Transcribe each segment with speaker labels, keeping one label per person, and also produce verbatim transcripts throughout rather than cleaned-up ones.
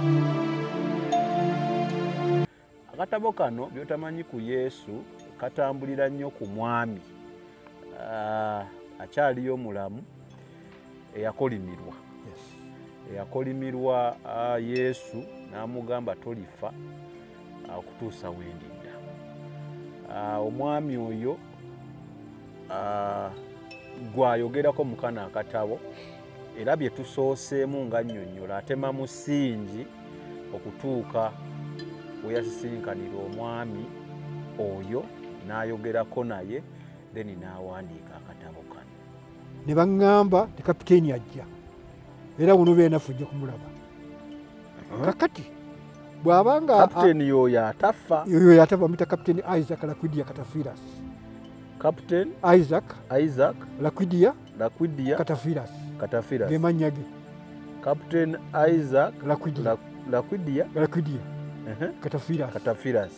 Speaker 1: Akatabo kano byotamanyi ku Yesu katambulira nnyo ku mwami uh, akyaliyo omulamu eyakolimirwa.
Speaker 2: Yes.
Speaker 1: Eyakolimirwa uh, Yesu n'amugamba tolifa okutuusa uh, wendidda. Uh, omwami oyo uh, gwayogerako mu kano akatabo era bye tusooseemu nga nnyonnyola atema musingi okutuuka we yasisinkanira omwami oyo n'ayogerako naye then n'awandiika akatabo kano.
Speaker 2: Ne baŋŋamba ne kapiteeni ajja era buno beenafu ojja kumulaba. Kakati bw'abanga
Speaker 1: kapiteeni y'oyo atafa.
Speaker 2: Yoyo atafa bamuyita kapiteeni Isaac Lakwidia Katafiras.
Speaker 1: Kapiteeni
Speaker 2: Isaac
Speaker 1: Isaac
Speaker 2: Lakwidia
Speaker 1: Lakwidia
Speaker 2: Katafiras.
Speaker 1: Katafiras.
Speaker 2: Ge mannya ge.
Speaker 1: Kapiteeni Isaac
Speaker 2: Lakwidia
Speaker 1: Lakwidia
Speaker 2: Lakwidia
Speaker 1: uh-huh.
Speaker 2: Katafiras.
Speaker 1: Katafiras.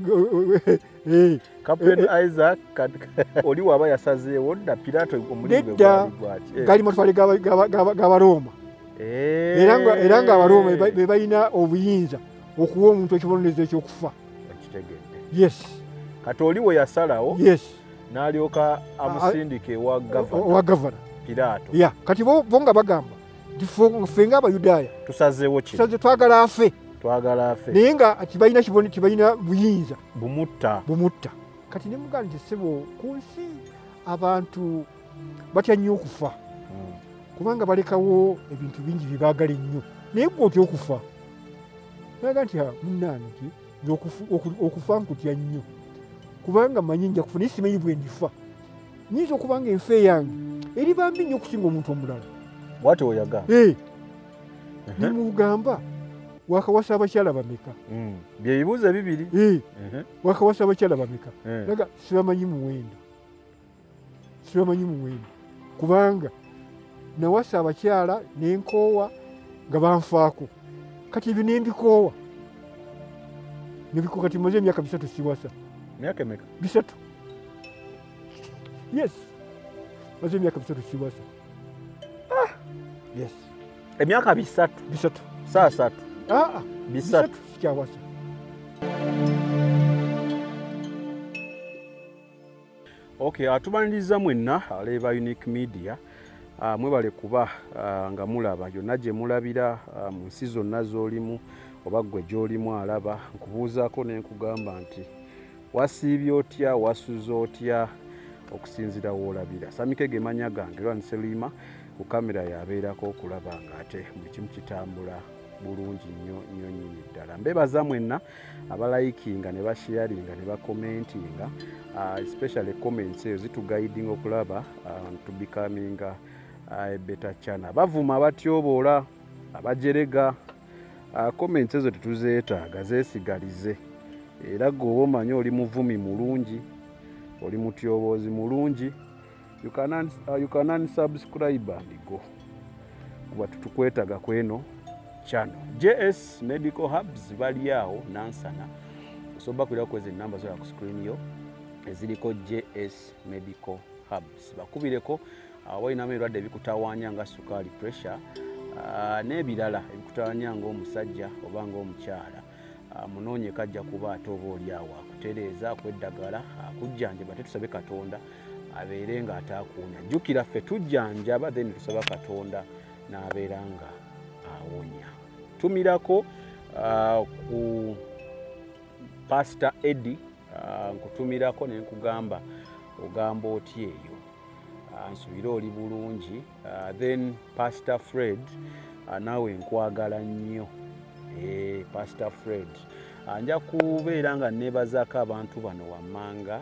Speaker 2: Eh.
Speaker 1: Kapiteeni Isaac oli waba yasazeewo dda Pilato omulimu
Speaker 2: gwali gwaki. Gali matwale g'Abaroma. Era nga era nga Abaroma be balina obuyinza okuwa omuntu ekibonerezo ekyokufa.
Speaker 1: Okitegedde.
Speaker 2: Yes.
Speaker 1: Kati oli we yasalawo.
Speaker 2: Yes.
Speaker 1: N'alyoka amusindike wa gavana.
Speaker 2: Wa gavana.
Speaker 1: Pilato.
Speaker 2: Ya, kati bo bonga bagamba. Dife nga Abayudaaya.
Speaker 1: Tusazeewo ki?
Speaker 2: Tusaze twagala afe.
Speaker 1: Twagala afe.
Speaker 2: Naye nga tibalina kibone tibalina buyinza.
Speaker 1: Bumutta.
Speaker 2: Bumutta. Kati ne muganda nti ssebo ku nsi abantu batya nnyo okufa. Hmm. Kubanga balekawo ebintu bingi bye baagala ennyo. Naye gwe otya okufa. Naga nti munnange nti okufa nkutya nnyo. Kubanga manyi nja kufa naye simanyi bwe ndifa. Nyinza okubanga enfe yange eri bambi nnyo okusinga omuntu omulala.
Speaker 1: Bw'atyo oyagamba.
Speaker 2: Eh. Ne mugamba wakawasa abakyala bameka.
Speaker 1: Mm. Bye bibuuzo bibiri.
Speaker 2: Eh. Uh-huh. Wakawasa abakyala bameka. Uh-huh. Naga sibamanyi muwendo. Sibamanyi muwendo. Kubanga nawasa abakyala n'enkoowa nga banfaako. Kati ebyo ne mbikoowa. Nebiko kati maze emyaka bisatu siwasa.
Speaker 1: Myaka emeka?
Speaker 2: Bisatu. Yes. Maze emyaka bisatu siwasa.
Speaker 1: Ah.
Speaker 2: Yes.
Speaker 1: Emyaka bisatu.
Speaker 2: Bisatu.
Speaker 1: Saa satu.
Speaker 2: Ah, ah.
Speaker 1: Bisatu.
Speaker 2: Sikyawasa.
Speaker 1: Okay, atubaniriza mwenna aleba Unique Media. Uh, mwebale kuba uh, nga mulaba yonna gye mulabira uh, mu nsi zonna z'olimu oba ggwe gy'olimu alaba nkubuuzaako ne nkugamba nti wasiibye otya wasuza otya okusinzira w'olabira. Samikege manya gange Lwan Selima ku kamera yabeerako okulaba ng'ate buli kimu kitambula bulungi nnyo nnyo nnyini ddala. Mbebaza mwenna abalayikinga ne basharinga ne bakomentinga uh, especially comments ezo zituguiding okulaba uh, to becoming uh, a better channel. Bavuma abatyoboola abajerega uh, comments ezo tetuzeetaaga zeesigalize. Era gwe omanyi oli muvumi mulungi oli mutyoboozi mulungi you can, uh, you can unsubscribe and go kuba tutukwetaga kweno channel. J S Medical Hubs bali awo nansana osobola kwira kwezi namba zo ku screen yo eziliko J S Medical Hubs bakubireko uh, walina ebirwadde ebikutawanya nga sukali pressure uh, n'ebirala ebikutawanya nga omusajja oba nga omukyala uh, munoonye kajja kuba ate oba oli awo akutereeza akweddagala akujjanjaba tetusabe Katonda abeere nga ataakuunya. Jjukira ffe tujjanjaba then tusaba Katonda n'abeera nga awonya. Tumirako uh, ku Pastor Eddie uh, nkutumirako ne nkugamba ogamba otya eyo uh, nsubire oli bulungi uh, then Pastor Fred uh, naawe nkwagala nnyo eh, Pastor Fred uh, nja kubeera nga neebazaako abantu bano wammanga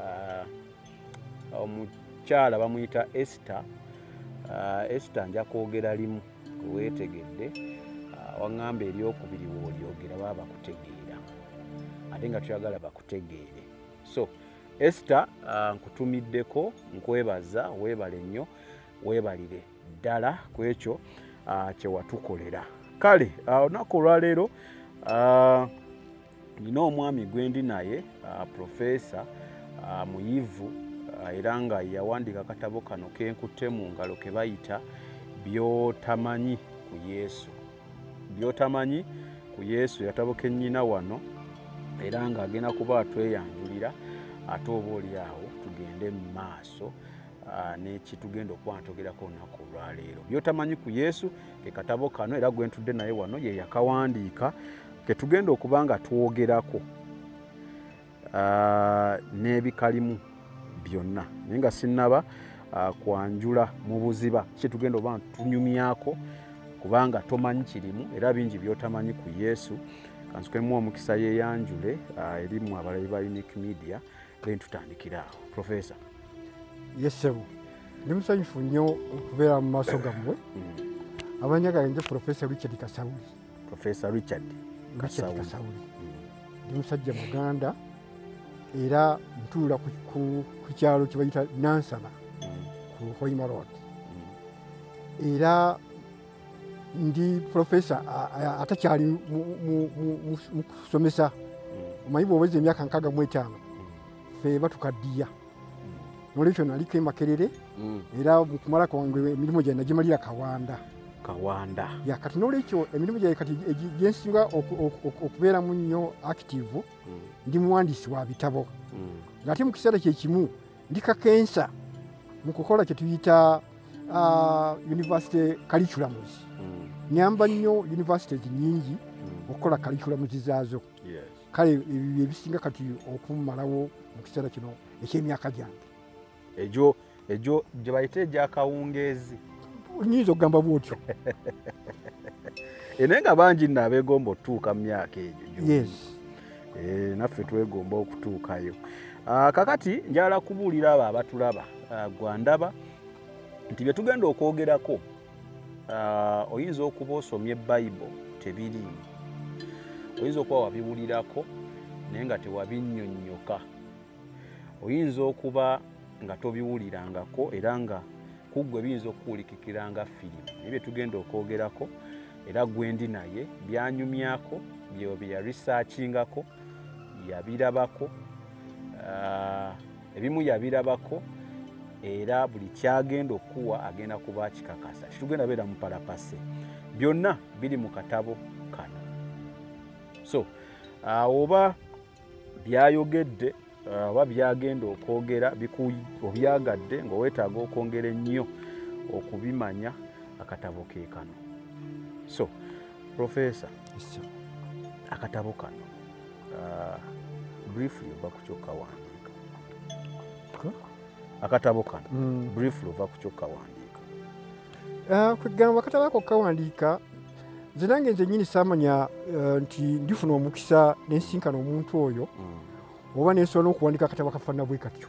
Speaker 1: uh, omukyala bamuyita Esther uh, Esther nja kwogera limu kuweetegedde uh, waŋŋamba eryokubiri w'olyogera baba bakutegeera ate nga tuyagala bakutegeere. So Esther uh, nkutumiddeko nkwebaza weebale nnyo weebalire ddala ku ekyo uh, kye watukolera. Kale olunaku uh, olwaleero uh, nina omwami gwendi naye uh, profesa uh, muyivu uh, era nga yawandiika akatabo kano kenkutte mu ngalo ke bayita Byotamanyi ku Yesu. Byotamanyi ku Yesu yatabuka ennyina wano era ng'agenda kuba atweyanjulira ate oba oli awo tugende mu maaso n'ekitugenda okwatogerako olunaku olwaleero. By'otamanyi ku Yesu ke katabo kano era gwe ntudde naye wano ye yakawandiika ke tugenda okuba nga twogerako n'ebikalimu byonna naye nga sinnaba kwanjula mu buziba kitugenda oba tunyumyako kubanga tomanyi kirimu era bingi by'otamanyi ku Yesu. Kansukemu omukisa yeyanjule eri mu abalabi ba Unique Media then tutandikira awo. Profesa.
Speaker 2: Yes sir. Ndi musanyufu nnyo okubeera mu maaso gammwe. Amanya gange Professor Richard Kasawuli.
Speaker 1: Professor Richard
Speaker 2: Kasawuli. Ndi musajja Muganda era ntuula ku kyalo kye bayita Nansana ku Hoima Road. Era ndi professor atakyali mu kusomesa. Omanyi bw'oweza emyaka nkaaga mu etaano ffe batukaddiya. Nolwekyo naliko Makerere era mu kumala kwange emirimu gyange nagimalira Kawanda.
Speaker 1: Kawanda.
Speaker 2: Ya kati nolwekyo emirimu gyange kati gyensinga okubeeramu nnyo active ndi muwandiisi wa bitabo. Ng'ate mu kiseera kye kimu ndi kakensa mu kukola kye tuyita university curriculums. Nyamba nnyo universities nnyingi okukola curriculums zaazo. Kale ebyo ebisinga kati okumalawo mu kiseera kino eky'emyaka gyange.
Speaker 1: Ejo ejo gye bayita egyakawungeezi.
Speaker 2: Nyinza okugamba bwotyo.
Speaker 1: Naye nga bangi nno abeegomba otutuuka mu myaka egyo.
Speaker 2: Yes.
Speaker 1: Eh, naffe twegomba okutuukayo. Kakati njala kubuulira abo abatulaba gwandaba nti bye tugenda okwogerako oyinza okuba osomye Bayibuli tebiriimu. Oyinza okuba wabiwulirako naye nga tewabinnyonnyoka. Oyinza okuba nga tobiwulirangako era nga kuggwe biyinza okuwulikikira nga firimu. Naye bye tugenda okwogerako era gwendi naye byanyumyako byo bye yaresearchingako yabirabako ebimu yabirabako era buli kyagenda okuwa agenda kuba kikakasa. Kitugenda beera mu palapase. Byonna biri mu katabo kano. So oba byayogedde oba byagenda okwogera obyagadde ng'oweetaaga okwongera ennyo okubimanya akatabo ke kano. So Professor, akatabo kano briefly ova ku kyokkawandiika. Akatabo kano briefly ova ku kyokkawandiika.
Speaker 2: Kwegamba akatabo ako kawandiika nze nange nze nnyini saamanya nti ndifuna omukisa nensinkana omuntu oyo oba nensobola n'okuwandiika akatabo akafaanana bwe katyo.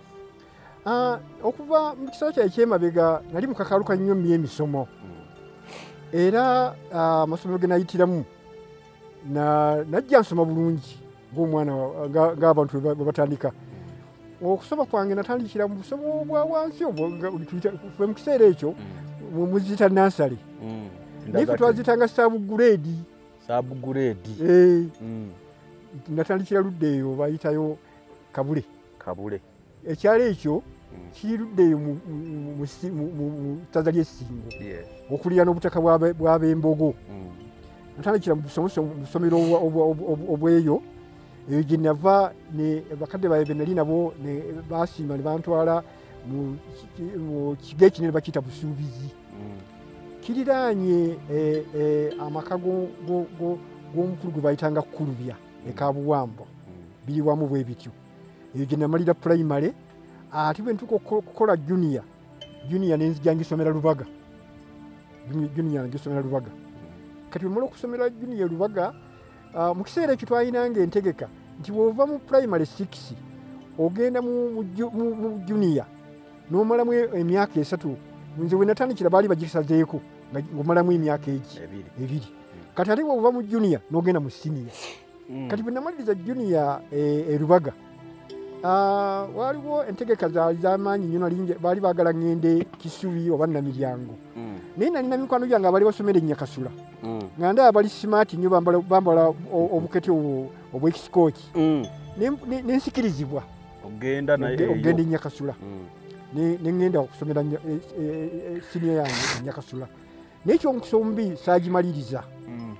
Speaker 2: Okuva mu kiseera kyange eky'emabega nali mukakaluka nnyo mu by'emisomo era amasomero ge nayitiramu najja nsoma bulungi ng'omwana ng'abantu bwe batandika. Okusoma kwange natandikira mu busomo bwa wansi ffe mu kiseera ekyo muziyita nansale. Naye ffe twaziyitanga saabuguleedi.
Speaker 1: Saabuguleedi.
Speaker 2: Natandikira ludda eyo bayitayo Kabule.
Speaker 1: Kabule.
Speaker 2: Ekyalo ekyo kiri ludda eyo mu ttaza ly'Essingo okulira n'obutaka bw'ab'Embogo. Natandikira mu busomero obweyo eyo gye nava ne bakadde baabwe be nali nabo ne baasiima ne bantwala mu kigo ekinene bakiyita Busuubizi. Kiriraanye amaka g'omukulu gwe bayitanga Kulubya ne Kabuwambo biri wamu bwe bityo. Eyo gye namalira primary ate bwe ntuuka okukola junior junior nenzija ngisomera Lubaga. Junior ngisomera Lubaga. Kati bwe mala okusomera junior Lubaga mu kiseera ekyo twayinanga entegeka nti bw'ova mu primary six ogenda mu junior n'omalamu emyaka esatu. Nze bwe natandikira baali bagisazeeko ng'omalamu emyaka egi ebiri. Kati ate bw'ova mu junior n'ogenda mu senior. Kati bwe namaliriza junior e Lubaga waliwo entegeka zaali z'amaanyi nnyo nali baali baagala ŋŋende Kisubi oba Namiryango. Naye nalina mikwano gyange abaali basomera e Nyakasula nga ndaba bali simaati nnyo bambala obukete obw'ekisikooti nensikirizibwa
Speaker 1: ogenda
Speaker 2: e Nyakasula ne ŋŋenda okusomera siniya yange e Nyakasula. Naye ekyomukiso omubi saagimaliriza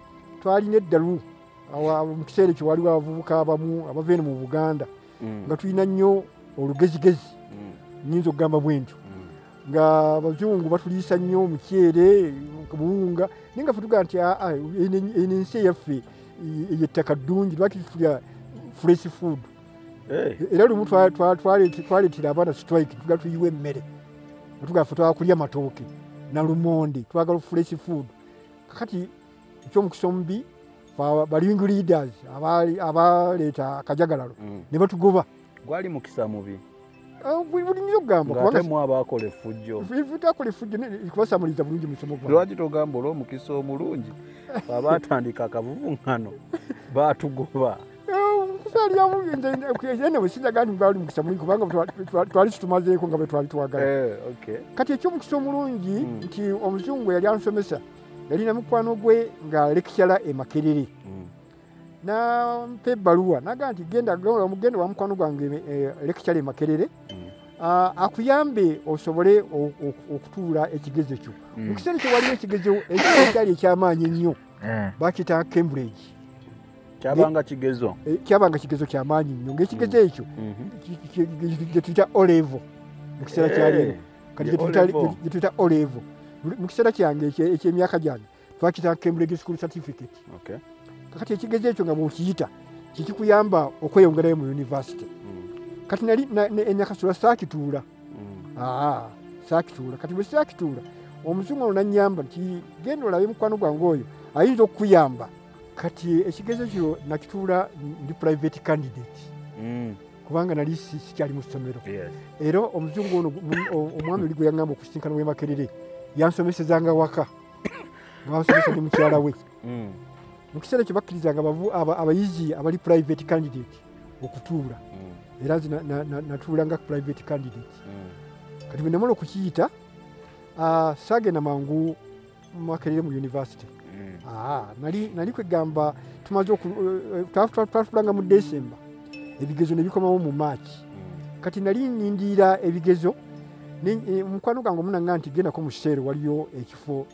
Speaker 2: twalina eddalu mu kiseera ekyo waliwo abavubuka abamu abava eno mu Buganda nga tulina nnyo olugezigezi nnyinza okugamba bwe ntyo nga abazungu batuliisa nnyo omuceere buwunga naye nga fe tugaa nti eno ensi eyaffe eyettaka ddungi lwaki tulya fresh food era lumu twaleetera abaana strike tugaa tuyiwa emmere tugaa fe twagala kulya matooke na lumonde twagala fresh food kakati ekyomukisa omubi baling leaders abaleeta akajagalalo ne batugoba
Speaker 1: gwali mukisa mubi
Speaker 2: buli nyo okugamba
Speaker 1: ngaatemu abaakola effujjo
Speaker 2: takola effujjo kubasamaliza bulungi musomo gwa
Speaker 1: lwaki togamba olw'omukisa omulungi abaatandika akavuvuŋŋano baatugoba
Speaker 2: kusaalyamuene bwesinjaga nti baali mukisa mulungi kubanga twali situmazeeko nga bwe twali twagala kati ekyomukisa omulungi nti omuzungu yali ansomesa yalina mukwano gwe nga lekikyala e Makerere nampa ebbaluwa naga nti genda mugenda wa mukwano gwange lekikyala e Makerere akuyambe osobole okutuula ekigezo kyo mu kiseera ekyo waliwo ekigezo ekyali ekyamaanyi ennyo bakiyita Cambridge
Speaker 1: kyabanga kigezo
Speaker 2: kyabanga kigezo kyamaanyi nnyo ng'ekigezo ekyo gye tuyita olevo mu kiseera kyaleero kati gye tuyita olevo mu kiseera kyange ekyemyaka gyange twakiyita Cambridge School Certificate kakati ekigezo ekyo nga bw'okiyita kikikuyamba okweyongerayo mu university kati nali enyakasula saakituula saakituula kati bwe saakituula omuzungu ono nannyamba nti genda olabe mukwano gwange oyo ayinza okukuyamba kati ekigezo kyo nakituula ndi private candidate kubanga nali sikyali mu ssomero era omuzungu ono omwami oli gwe yaŋŋamba okusisinkana w'e Makerere yansomesezanga waka nga bansomesa ne mukyala we mu kiseera ekyo bakkirizanga abayizi abali private candidate okutuula era nze natuulanga private candidate kati bwe namala okukiyita saagenda mangu Makerere mu university nali kwegamba tumaze twatulanga mu December ebigezo ne bikomawo mu March kati nali nnindiira ebigezo mukwano gwange omunaŋŋa nti gendako mu kiseera waliyo ekifo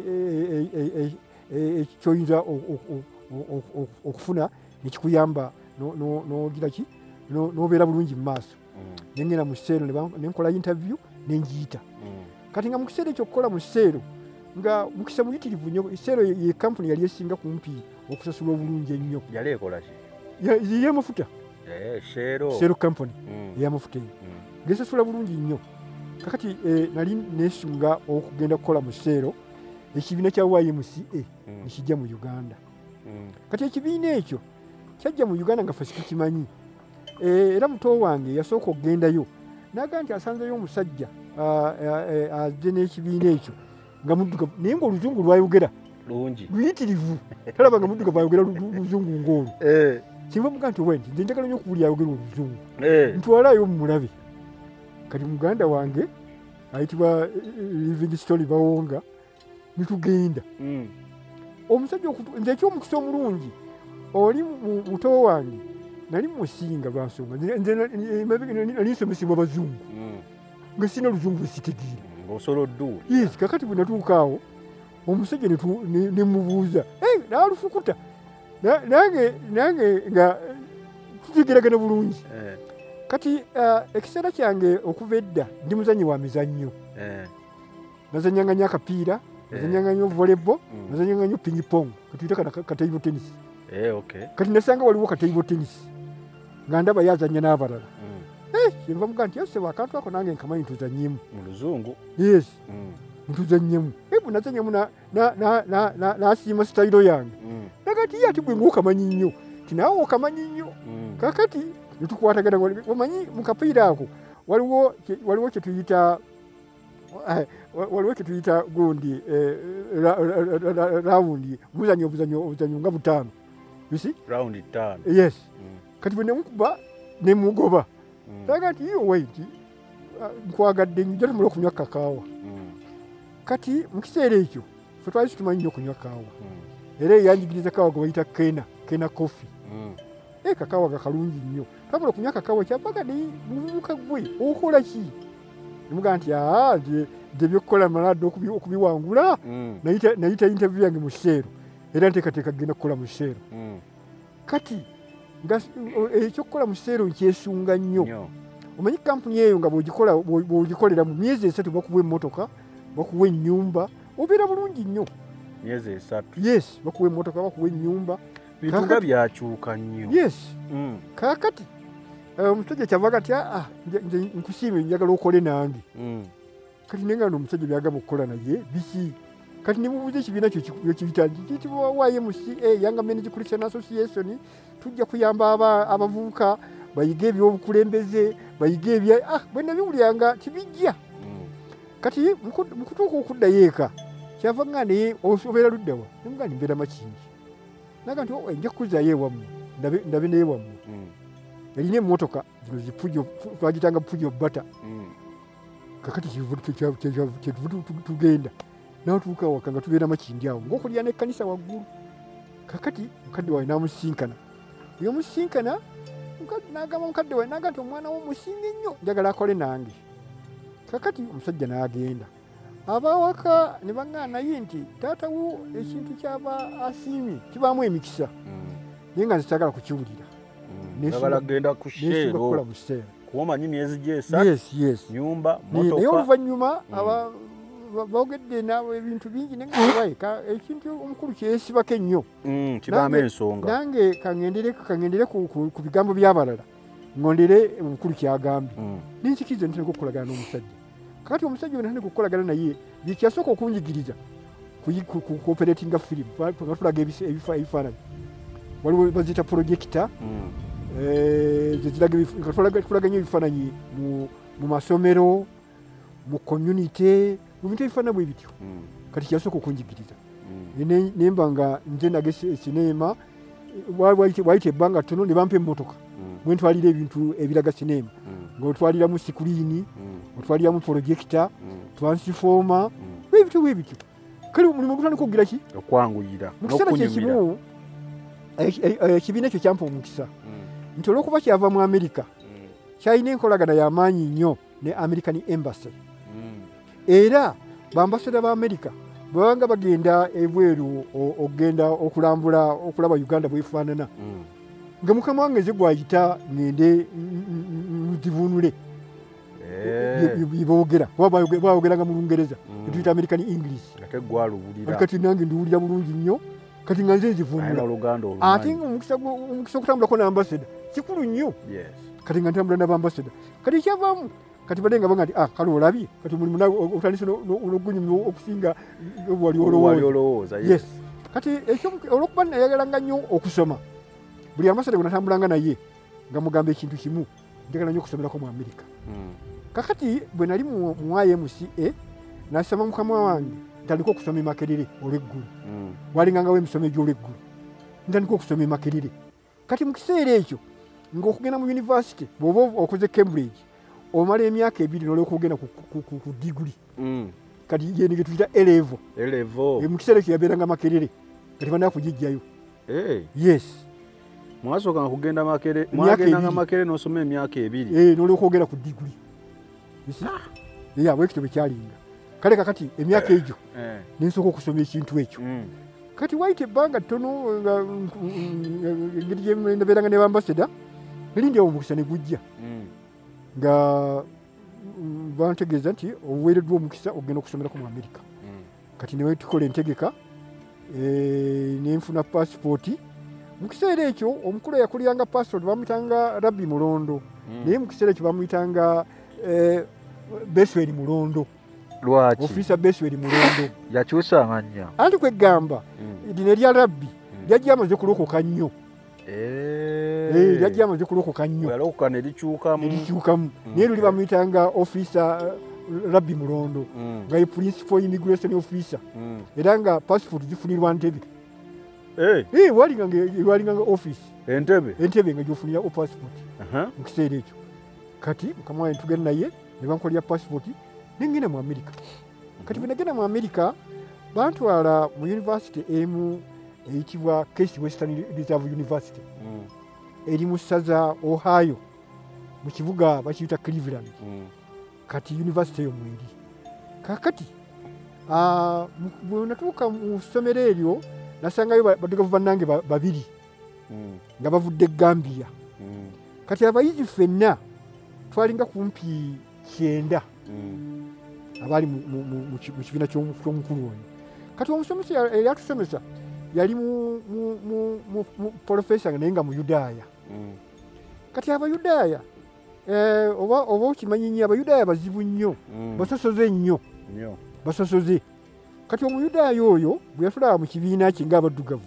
Speaker 2: kyoyinza okufuna nekikuyamba nogira ki nobeera bulungi mu maaso nengenda mu kiseero nenkola interview nenjiyita kati nga mu kiseera ekyo okukola mu kiseero nga mukisa muyitirivu nnyo kiseero ye kampuni yali esinga kumpi okusasula obulungi ennyo
Speaker 1: yali ekola ki
Speaker 2: y'amafuta Shell company ey'amafuta eyo ngesasula bulungi nnyo kakati nali neesunga okugenda kukola mu kiseero ekibiina kya Y M C A nekijja mu Uganda kati ekibiina ekyo kyajja mu Uganda nga ffe situkimanyi era muto wange yasooka okugendayo naga nti asanzeyo omusajja azze n'ekibiina ekyo nga muddugavu naye ng'oluzungu lwayogera
Speaker 1: lungi
Speaker 2: luyitirivu talaba nga muddugavu ayogera luzungu ng'olwo kinva muga nti wenti nze njagala nnyo okuwulira ayogera oluzungu ntwalayo mulabe kati muganda wange ayitibwa Livingstone Bawonga nitugenda omusajja nze ekyomukisa omulungi oli muto wange nali musinga lwansonga nali nsomesebwa bazungu nga sina luzungu lwesitegeera
Speaker 1: ng'osolodduwa
Speaker 2: yes kakati bwe natuuka awo omusajja nemubuuza naalufukuta nange nange nga tutegeragana bulungi kati ekiseera kyange okuva edda ndi muzanyi wa mizannyo nazanyanga nnyo akapiira nazanyanga nnyo volleyball nazanyanga nnyo ping pong katuyita kataibo tennis kati nasanga waliwo kataibo tennis nga ndaba yazanya n'abalala kyenva muga nti yose akantu ako nange nkamanyi ntuzanyemu
Speaker 1: mu luzungu
Speaker 2: yes ntuzanyemu ebu nazanyemu n'asiima sitayiro yange nakati ye ati gwe ng'okamanyi nnyo ti naawe okamanyi nnyo kakati netukwatagana omanyi mu kapiira ako waliwo kyetuyita waliwo kyetuyita gundi rawundi muzanyo obuzanyo nga butaano yusi
Speaker 1: rawundi ttaano
Speaker 2: yes kati bwe nemukuba nemugoba naga nti yo waiti nkwagadde nnyo tumala okunywa kakaawa kati mu kiseera ekyo fe twali situmanyi nnyo okunywa kaawa era eyanjigiriza kaawa gwe bayita kena kena kofi e kakaawa gakalungi nnyo twamala okunywa kakaawa kyavaga ne muvubuka gwe okola ki nemugaa nti nze byokkola maladde okubiwangula nayita interview yange mu kiseero era nteekateeka kugenda kukola mu kiseera
Speaker 1: Mm.
Speaker 2: kati nga ekyokukola mu kiseera nkyesunga nnyo
Speaker 1: Nnyo.
Speaker 2: omanyi kampuni eyo nga bwogikola bwogikolera mu myezi esatu bakuwa emmotoka bakuwa ennyumba obeera bulungi nnyo
Speaker 1: myezi esatu
Speaker 2: yes bakuwa emmotoka bakuwa ennyumba
Speaker 1: bintu nga byakyuka nnyo
Speaker 2: yes
Speaker 1: Mm.
Speaker 2: kaakati omusajja kyava kati aa nze nkusiime njagala okole nange
Speaker 1: Mm.
Speaker 2: kati naye nga no omusajja byagamba okukola naye biki kati nimubuuza ekibiina kyo kiyita kiyitibwa Y M C A Young Men's Christian Association tujja kuyamba abavubuka bayiga ebyobukulembeze bayiga ebya ah bwe nabiwulyanga tibijja
Speaker 1: Mm.
Speaker 2: kati mu kutuuka okuddayo eka kyava nga naye obeera luddawa nemuga ni mbeera makingi naga nti nja kukuzaayo ewammwe ndabe neewammwe
Speaker 1: Mm.
Speaker 2: yalina emmotoka zino zipujo twagitanga pujo bata
Speaker 1: Mm.
Speaker 2: kakati tugenda natuuka waka nga tubeera makindi awo ngaokulya nekkanisa waggulu kakati mukadde wawe namusinkana oyomusinkana nagamba mukadde wawe naga nti omwana wo musinge nnyo njagala akole nange kakati omusajja n'agenda abawaka ne baŋŋaa naye nti taatawo ekintu kyaba asiimye kibaamu emikisa naye nga nzisagala kukiwulira
Speaker 1: nabalagenda ku
Speaker 2: kukola mu kiseera
Speaker 1: kuba omanyi myezi gyesatu
Speaker 2: yes yes
Speaker 1: nyumba
Speaker 2: naye
Speaker 1: motoka
Speaker 2: oluvannyuma boogedde nabo ebintu bingi nengawaye ekintu omukulu kyesibako ennyo
Speaker 1: kibaamu ensonga
Speaker 2: nange kaŋŋendere ku bigambo by'abalala ŋŋondere omukulu kyagambye ninzikiriza ntandika okukolagana n'omusajja kakati omusajja we natandika okukolagana naye byekyasooka okunjigiriza ku operatinga firimu nga tulaga ebifaananyi waliwo baziyita projekita tulaganya ebifaananyi mu masomero mu community mu bintu ebifaanana bwe bityo kati kyasooka okunjigiriza nemba nga nze naga sineema wayita ebbanga ttono ne bampa emmotoka bwe ntwalira ebintu ebiraga sineema ng'otwaliramu sikuriini otwaliramu projekita transifoma bwebityo bwe bityo kale omulimu gutandika okugira ki
Speaker 1: okwanguyira
Speaker 2: mu kiseera kyekimu ekibiina ekyo kyampa omukisa nti olw'okuba kyava mu Amerika kyalina enkolagana y'amaanyi nnyo ne American Embassy era bambasada ba Amerika bwebanga bagenda ebweru okugenda okulambula okulaba Uganda bwefaanana nga mukama wange nze gwayita ngende nzivunule boogera bayogeranga mu Lungereza etuyita American English kati nange ndiwulira bulungi nnyo kati nga nze nzivunula ate nga omukisa okutambulako n'ambasada kikulu nnyo kati nga ntambula n'abambasada kati ekyavaamu kati badde nga banga nti kale olabye kati omulimu nawe otandise n'ogunyumya okusinga wali olowooza yes kati olw'okuba nayagalanga nnyo okusoma buli ambasada gwe natambulanga naye nga mugamba ekintu kimu njagala nnyo okusomerako mu Amerika kakati bwe nali mu Y M C A nasaba mukama wange ntandika okusoma emakerere olw'eggulu walingangawo emisomo egy'olw'eggulu ntandika okusoma emakerere kati mu kiseera ekyo ng'okugenda mu yunivasite bw'oba okoze Cambridge omala emyaka ebiri n'olyoka ogenda ku diguli kati yeni ge tuyita elevo mu kiseera ekyo yabeeranga makerere kati banaa kugijjayo yes
Speaker 1: mwasookanga kugenda makere mwagendanga makere n'osoma emyaka ebiri
Speaker 2: n'olyoka ogenda ku diguli bwekityo bwe kyalinga kale kakati emyaka egyo nensooka okusoma ekintu ekyo kati wayita ebbanga ttono engeri gyenabeeranga ne bambasada erindi awo omukisa ne gujja nga bantegeeza nti oweereddwa omukisa ogenda okusomerako mu Amerika kati ne tukola entegeka nenfuna paasipooti mu kiseera ekyo omukulu eyakuliranga paasipooti bamuyitanga Rabbi Mulondo naye mu kiseera ekyo bamuyitanga Besweri Mulondo
Speaker 1: lwaki
Speaker 2: ofiisa Besweri Mulondo
Speaker 1: yakyusa amannya
Speaker 2: anti kwegamba lino erya Rabbi lyajja amaze kulokoka nnyo lyajja amaze kulokoka nnyo nerikyukamu naye luli bamuyitanga ofiisa Rabbi Mulondo nga ye principal immigration officer era nga passport zifunirwa Ntebe walinganga office Entebe nga gyofunira o passport mu kiseera ekyo kati mukama wange tugenda naye ne bankolera passport nengenda mu Amerika kati bwe nagenda mu Amerika bantwala mu university emu eyitibwa Case Western Reserve University eri mu ssaza Ohio mu kibuga bakiyita Cleveland kati university eyo mweri kakati bwe natuuka mu ssomero eryo nasangayo baddugavu bannange babiri nga bavudde Gambia. Kati abayizi ffenna twalinga kumpi kyenda abali mu kibiina ky'omukulu oyo. Kati omusomesa yali atusomesa yali mu profesa naye nga Muyudaaya. Kati Abayudaaya oba okimanyi nnyo Abayudaaya bazibu nnyo, basosoze nnyo, basosoze. Kati Omuyudaaya oyo bwe yatulaba mu kibiina kye ng'abaddugavu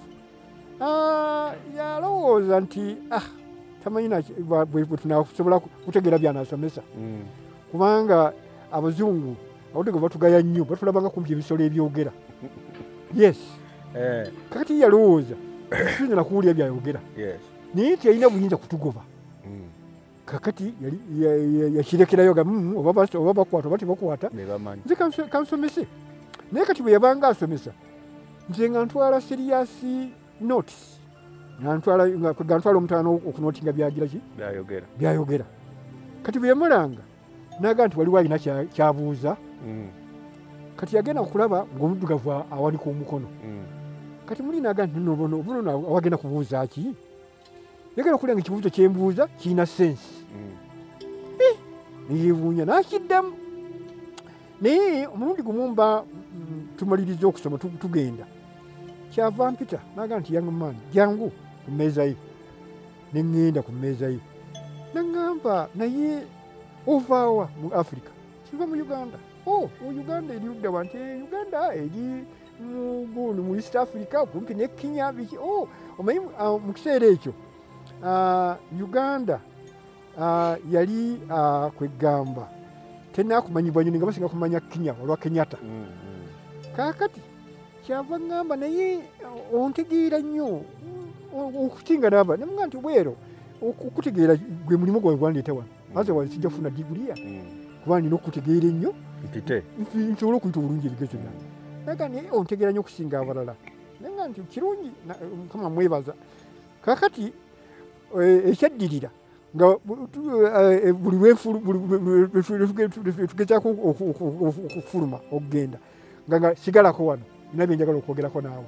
Speaker 2: yalowooza nti ah tamanyi bwe tunasobola kutegeera by'anaasomesa kubanga abazungu abaddugavu batugaya nnyo, batulabanga kumpi ebisolo ebyogera. Yes. Kakati yalowooza tusinga nakuwulira byayogera naye tiyalina buyinza kutugoba. Kakati yakirekerayo ga oba bakwata oba tebakwata nze kansomese. Naye kati bwe yabanga asomesa nze nga ntwala serious notes gantwala omutaano okunootinga byagira ki byayogera. Kati bwe yamulanga naga nti waliwo alina kyabuuza. Kati yagenda okulaba ng'omuddugavu awanika omukono. Kati muli naga nti nobono buno awagenda kubuuza ki? Yagenda okulaba ekibuuzo kyembuuza kirina sensi. Neyeewuunya n'akiddamu. Naye omulundi gumu mba tumaliriza okusoma tugenda. Kyava mpita naga nti young man jangu ku mmeeza ye. Ne ŋŋenda ku mmeeza ye. Naŋŋamba naye ovaawa mu Africa. Kiva mu Uganda. Oh, Uganda eri ludda wa nti Uganda eri mu East Africa kumpi ne Kenya biki. Oh, omanyi mu kiseera ekyo Uganda yali kwegamba tennakumanyibwa nnyo nga basinga kumanya Kenya olwa Kenyatta. Kaakati kyava ŋŋamba naye ontegeera nnyo okusinga n'aba namuga nti bwero okutegeera gwe mulimu gwawe gwandeeta wano otherwise sijja kufuna diguriya kuba nina okutegeera ennyo nsobole okuyita obulungi ebigezo byange. Naga naye ontegeera nnyo okusinga abalala naga nti kirungi Mukama mwebaza. Kaakati ekyaddirira nga buli lwetugezaako okufuluma okugenda nga sigalako wano nina byenjagala okwogerako naawe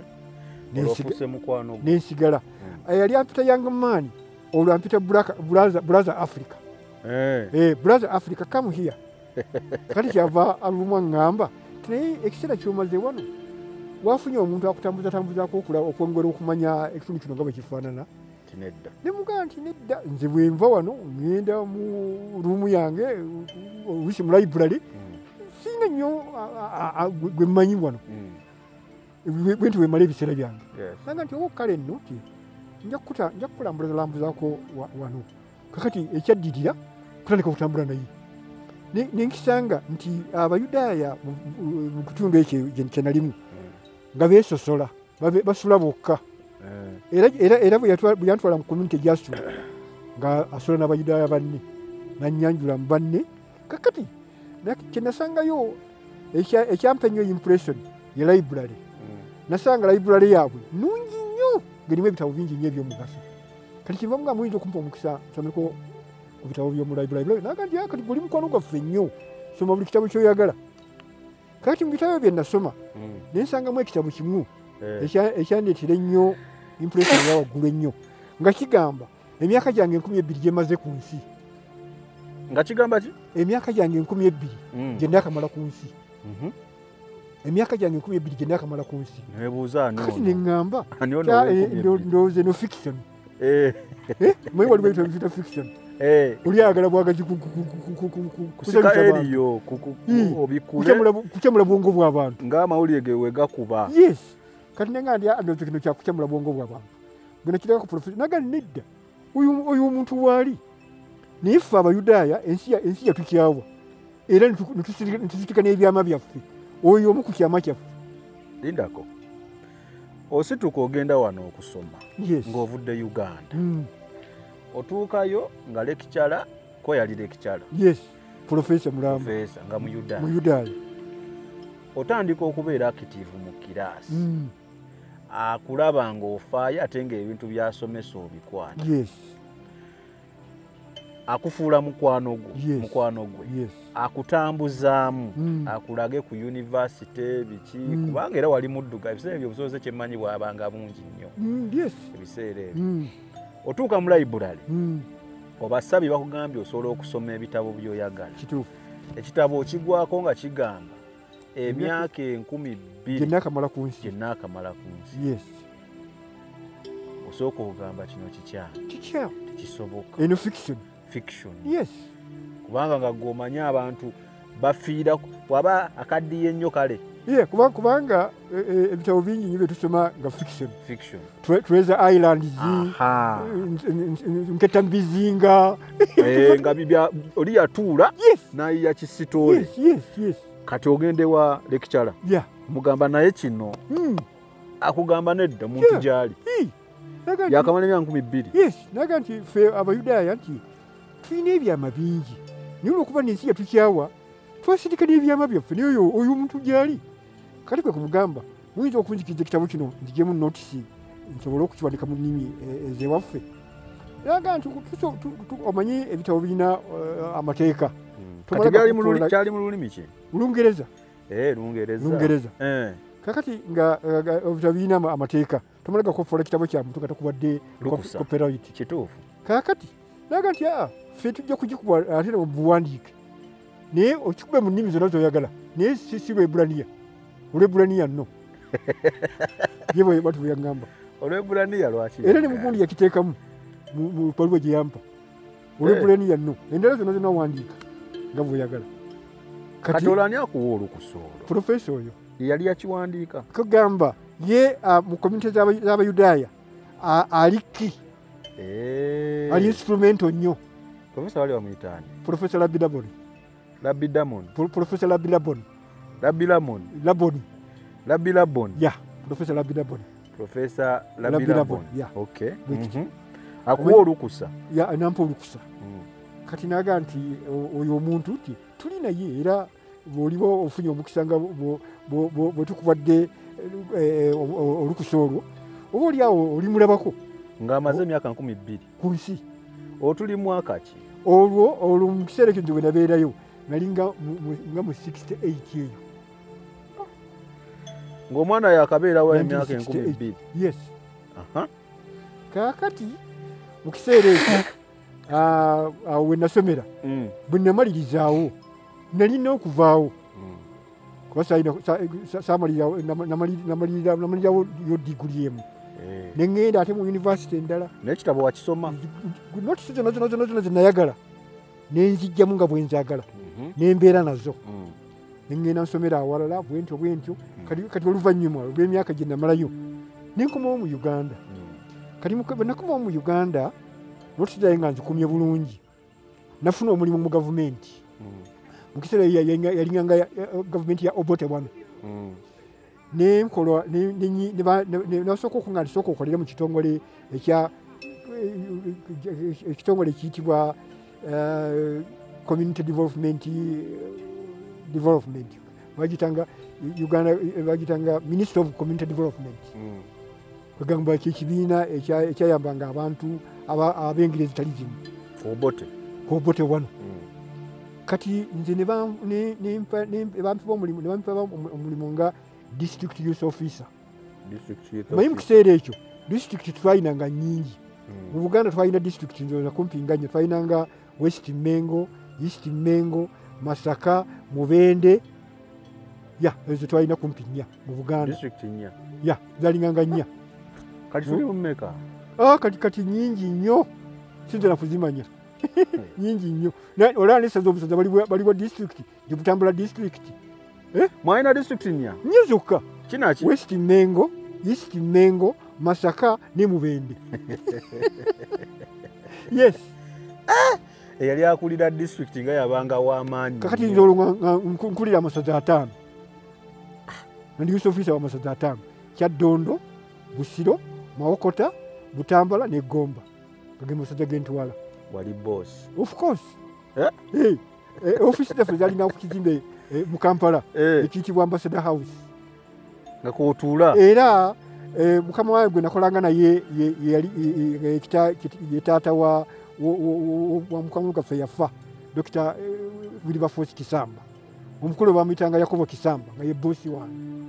Speaker 2: nensigala. Yali ampita young man olwo ampita Brother Africa. Brother Africa come here. Kati kyava alumwa ŋŋamba naye ekiseera kyomaze wano wafunye omuntu akutambuza tambuzaako okwongera okumanya ekitundu kino nga bwe kifaanana. Ne mugaa nti nedda nze bwe nva wano ŋŋenda mu ruumu yange wisi mu library sina nnyo gwe mmanyi wano bwe nti wemala ebiseera byange. Naga nti oba kale nno ti nja kukulambuza lambuzaako wano. Kakati ekyaddirira kutandika okutambula naye nenkisanga nti Abayudaaya mu kitundu ekyo kye nalimu nga beesosola basula bokka. Era bwe yantwala mu community gyasula nga asola n'Abayudaaya banne n'annyanjula mu banne. Kakati kye nasangayo ekyampa ennyo impression ye library. Nasanga library yaabwe nungi nnyo ng'erimu ebitabo bingi nnyo eby'omugaso. Kati kiva nga muyinza okumpa omukisa nsomeko ku bitabo by'omu library. Naga nti kati guli mukwano gwaffe nnyo soma buli kitabo ky'oyagala. Kati mu bitabo bye nasoma ne nsangamu ekitabo kimu ekyandeetera ennyo impression eya waggulu ennyo nga kigamba emyaka gyange enkumi ebbiri gye maze ku nsi.
Speaker 1: Nga kigamba ki?
Speaker 2: Emyaka gyange enkumi ebbiri gye ndaakamala ku nsi. Emyaka gyange enkumi ebbiri gye ndaakamala ku nsi.
Speaker 1: Nebuuza ani ono?
Speaker 2: Kati ne ŋŋamba ndowooza eno fiction. Mwe waliwo ebitabo biyita fiction. Oli ayagala bwagazi
Speaker 1: kusika eriyo
Speaker 2: kukyamula bwongo bw'abantu
Speaker 1: ng'amawulire ge we gakuba.
Speaker 2: Yes. Kati nenga ndi ndowooza kino kyakukyamula bwongo bw'abantu bwe nakireka ku profesa naga nedda oyo omuntu waali naye ffe Abayudaaya ensi yatukyawa era netusitika n'ebyama byaffe oyo omu ku kyama kyaffe.
Speaker 1: Lindako osituka ogenda wano okusoma ng'ovudde Uganda otuukayo nga lekikyala ko yali lekikyala.
Speaker 2: Yes, profesa mulamba
Speaker 1: profesa nga Muyudaaya.
Speaker 2: Muyudaaya
Speaker 1: otandika okubeera active mu kiraasi akulaba ng'ofaayo ate ng'ebintu by'asomesa obikwata.
Speaker 2: Yes.
Speaker 1: akufuula mukwano gwo
Speaker 2: Yes.
Speaker 1: mukwano gwe
Speaker 2: Yes.
Speaker 1: akutambuzaamu
Speaker 2: Mm.
Speaker 1: akulage ku university biki
Speaker 2: Mm.
Speaker 1: kubanga era wali mudduka ebiseera ebyo obusoboze kyemanyi bwabanga bungi nnyo
Speaker 2: Mm. Yes.
Speaker 1: ebiseera ebyo
Speaker 2: Mm.
Speaker 1: otuuka mu library
Speaker 2: Mm.
Speaker 1: obasabye bakugambye osobola okusoma ebitabo by'oyagala
Speaker 2: Kituufu.
Speaker 1: ekitabo okigwako nga kigamba emyaka enkumi bbiri
Speaker 2: Gye naakamala ku nsi.
Speaker 1: gye naakamala ku nsi
Speaker 2: Yes.
Speaker 1: osooka okugamba kino kikyamu
Speaker 2: Kikyamu.
Speaker 1: tekisoboka
Speaker 2: Eno fiction.
Speaker 1: fiction
Speaker 2: Yes.
Speaker 1: kubanga nga gwomanyi abantu bafiira waba akaddiye ennyo kale
Speaker 2: Yeah, kubanga kubanga eh, eh, ebitabo bingi nnyo bye tusoma nga fiction.
Speaker 1: fiction
Speaker 2: Tre- Treasure Island zi
Speaker 1: aha
Speaker 2: nketta mu bizinga.
Speaker 1: Eh, nga bibya oli yatuula
Speaker 2: Yes.
Speaker 1: n'ayiya kisitole
Speaker 2: Yes, yes, yes.
Speaker 1: kati ogende wa lecturer
Speaker 2: Yeah.
Speaker 1: mugamba naye kino
Speaker 2: Mm.
Speaker 1: akugamba nedda muntu
Speaker 2: Yeah.
Speaker 1: gy'ali
Speaker 2: Hey. Naga nti-
Speaker 1: yakamala emyaka nkumi bbiri
Speaker 2: Yes, naga nti ffe Abayudaaya nti tulina ebyama bingi naye olwokuba n'ensi yatukyawa twasindika n'ebyama byaffe naye oyo oyo omuntu gy'ali kati kwe kumugamba muyinza okunzikiriza ekitabo kino nzigemu notisi nsobole okukiwanika mu nnimi eh, ezewaffe naga nti tuso- tu- tu- omanyi ebitabo birina eh, amateeka Tomala
Speaker 1: kati byali mu
Speaker 2: gakufuula-
Speaker 1: luli- kyali mu lulimi ki
Speaker 2: Lungereza
Speaker 1: Eh, lungereza
Speaker 2: Lungereza
Speaker 1: Eh,
Speaker 2: kakati nga eh, ga- ebitabo birina ama- amateeka tomala gakufuula kitabo kya muntu katakubadde
Speaker 1: Lukusa.
Speaker 2: copyright
Speaker 1: kituufu
Speaker 2: kakati naga nti aa ffe tujja kugikuba ate ne buwandiike naye okikube mu nnimi zonna zoyagala naye si si lwebulaniya olwebulaniya nno ye bwe bati bweyaŋŋamba
Speaker 1: olwebulaniya lwaki
Speaker 2: era ne mugundi yakiteekamu mu mu baluwa gye yampa olwebulaniya nno endala zonna zonna wandiika nga bweoyagala kati
Speaker 1: kati olani akuwa olukusa olwo
Speaker 2: profesa oyo
Speaker 1: yali yakiwandiika
Speaker 2: kagamba ye ah, mu community z'Aba- z'abayudaaya ah, ali ki
Speaker 1: Eh,
Speaker 2: ali instrumento nnyo
Speaker 1: profesa wali wamuyitaani
Speaker 2: profesa labidaboni
Speaker 1: labbi damon
Speaker 2: profesa labilaboni
Speaker 1: labbi lamon
Speaker 2: laboni
Speaker 1: labbi labon
Speaker 2: ya profesa labidaboni
Speaker 1: profesa labbi
Speaker 2: Labbi
Speaker 1: labon
Speaker 2: Labon, yeah.
Speaker 1: okay
Speaker 2: Bwekiti.
Speaker 1: Mhm. akuwa olukusa
Speaker 2: ya nampa olukusa
Speaker 1: Mm.
Speaker 2: kati naga nti o- oyo omuntu nti tuli naye era bw'oliba ofunye omukisa nga bwo- bwo- bwo- bwe tukubadde eh, o- o- olukusa olwo oba oli awo olimulabako
Speaker 1: ng'amaze emyaka nkumi bbiri
Speaker 2: ku nsi
Speaker 1: otuli mwaka ki
Speaker 2: olwo olwo mu kiseera ekyo nze bwe nabeerayo nali nga mu- mu- nga mu sixty-eight eyo
Speaker 1: ng'omwana yakabeerawo emyaka
Speaker 2: nineteen
Speaker 1: enkumi
Speaker 2: sixty-eight.
Speaker 1: bbiri
Speaker 2: yes
Speaker 1: Aha.
Speaker 2: kaakati mu kiseera ekyo ah, awo we nasomera
Speaker 1: Mm.
Speaker 2: bwe namalirizaawo nalina okuvaawo
Speaker 1: Mm.
Speaker 2: kuba saalina saamalirawo namalirawo yo diguli emu
Speaker 1: Eh.
Speaker 2: ne ŋŋenda ate mu univasite endala
Speaker 1: n'ekitabo wakisoma
Speaker 2: notisi zonna zonna zonna zonna zenayagala ne nzijjamu nga bwe nzagala
Speaker 1: Mhm.
Speaker 2: n'embeera nazo
Speaker 1: Mm.
Speaker 2: ne ŋŋenda nsomera awalala bwentyo bwentyo kati kati oluvannyuma olw'emyaka gye namalayo ne nkomawo mu uganda
Speaker 1: Mm.
Speaker 2: kati mu- bwe nakomawo mu uganda notisi zaye nga nzikumye bulungi nafuna omulimu mu gavumenti
Speaker 1: Mm.
Speaker 2: mu kiseera ya- ya- yalinganga ya- ya- gavumenti ya obote wano
Speaker 1: Mm.
Speaker 2: nenkola nasooka okunga ndisooka okolera mu kitongole ekya ekitongole ekiyitibwa eh, community development development bagitanga uganda bagitanga ministry of community development
Speaker 1: Mm.
Speaker 2: kwegamba kyekibiina ekya- ekyayambanga abantu aba- ab'engeri ezitali zimu
Speaker 1: obote
Speaker 2: kuobote wano
Speaker 1: Mm.
Speaker 2: kati nze ne bam- ne- ne mpa- ne- ne bampa omulimu ne bampa omulimu nga district youth officer
Speaker 1: district youth
Speaker 2: manyi mu
Speaker 1: office.
Speaker 2: kiseera ekyo disitulikiti twayinanga nnyingi
Speaker 1: Mm.
Speaker 2: mu buganda twalina disitulikiti nzoza kumpi nga nnya twalinanga west mengo east mengo masaka mubende ya ezo twalina kumpi nnya mu buganda
Speaker 1: district nnya
Speaker 2: ya zalinganga nnya
Speaker 1: kati tuli mumeka
Speaker 2: ah, kati kati nnyingi nnyo sinzira kuzimanya nnyingi nnyo Na- olaba nesaza obusaza baliwa baliwa disitulikiti gyebutambula disitulikiti
Speaker 1: mwalina district nnya
Speaker 2: nnyo zokka
Speaker 1: kinaki
Speaker 2: west mengo east mengo masaka ne mubende yes
Speaker 1: eyali akulira district nga yabanga w'amaanyi
Speaker 2: kakati
Speaker 1: nnyo.
Speaker 2: nze olwo nga- nga nku- nkulira amasaza ataano ndi youth officer w'amasaza ataano kyaddondo busiro mawokota butambala ne gomba gage masaza gentwala
Speaker 1: wali boss
Speaker 2: of course
Speaker 1: Eh?
Speaker 2: Eh, eh, ofisi zaffe zalina ku kizimbe eh, mu kampala
Speaker 1: Eh,
Speaker 2: ekiyitibwa ambassador house
Speaker 1: nga kwotuula
Speaker 2: era eh, mukama wange gwe nakolanga naye ye- ye yali ye- ye- ye kita- kit- ye taata wa wa mukama gaffe yafa Dokita Wilberforce Kisamba omukulu bamuyitanga Yakobo Kisamba nga ye bosi wange.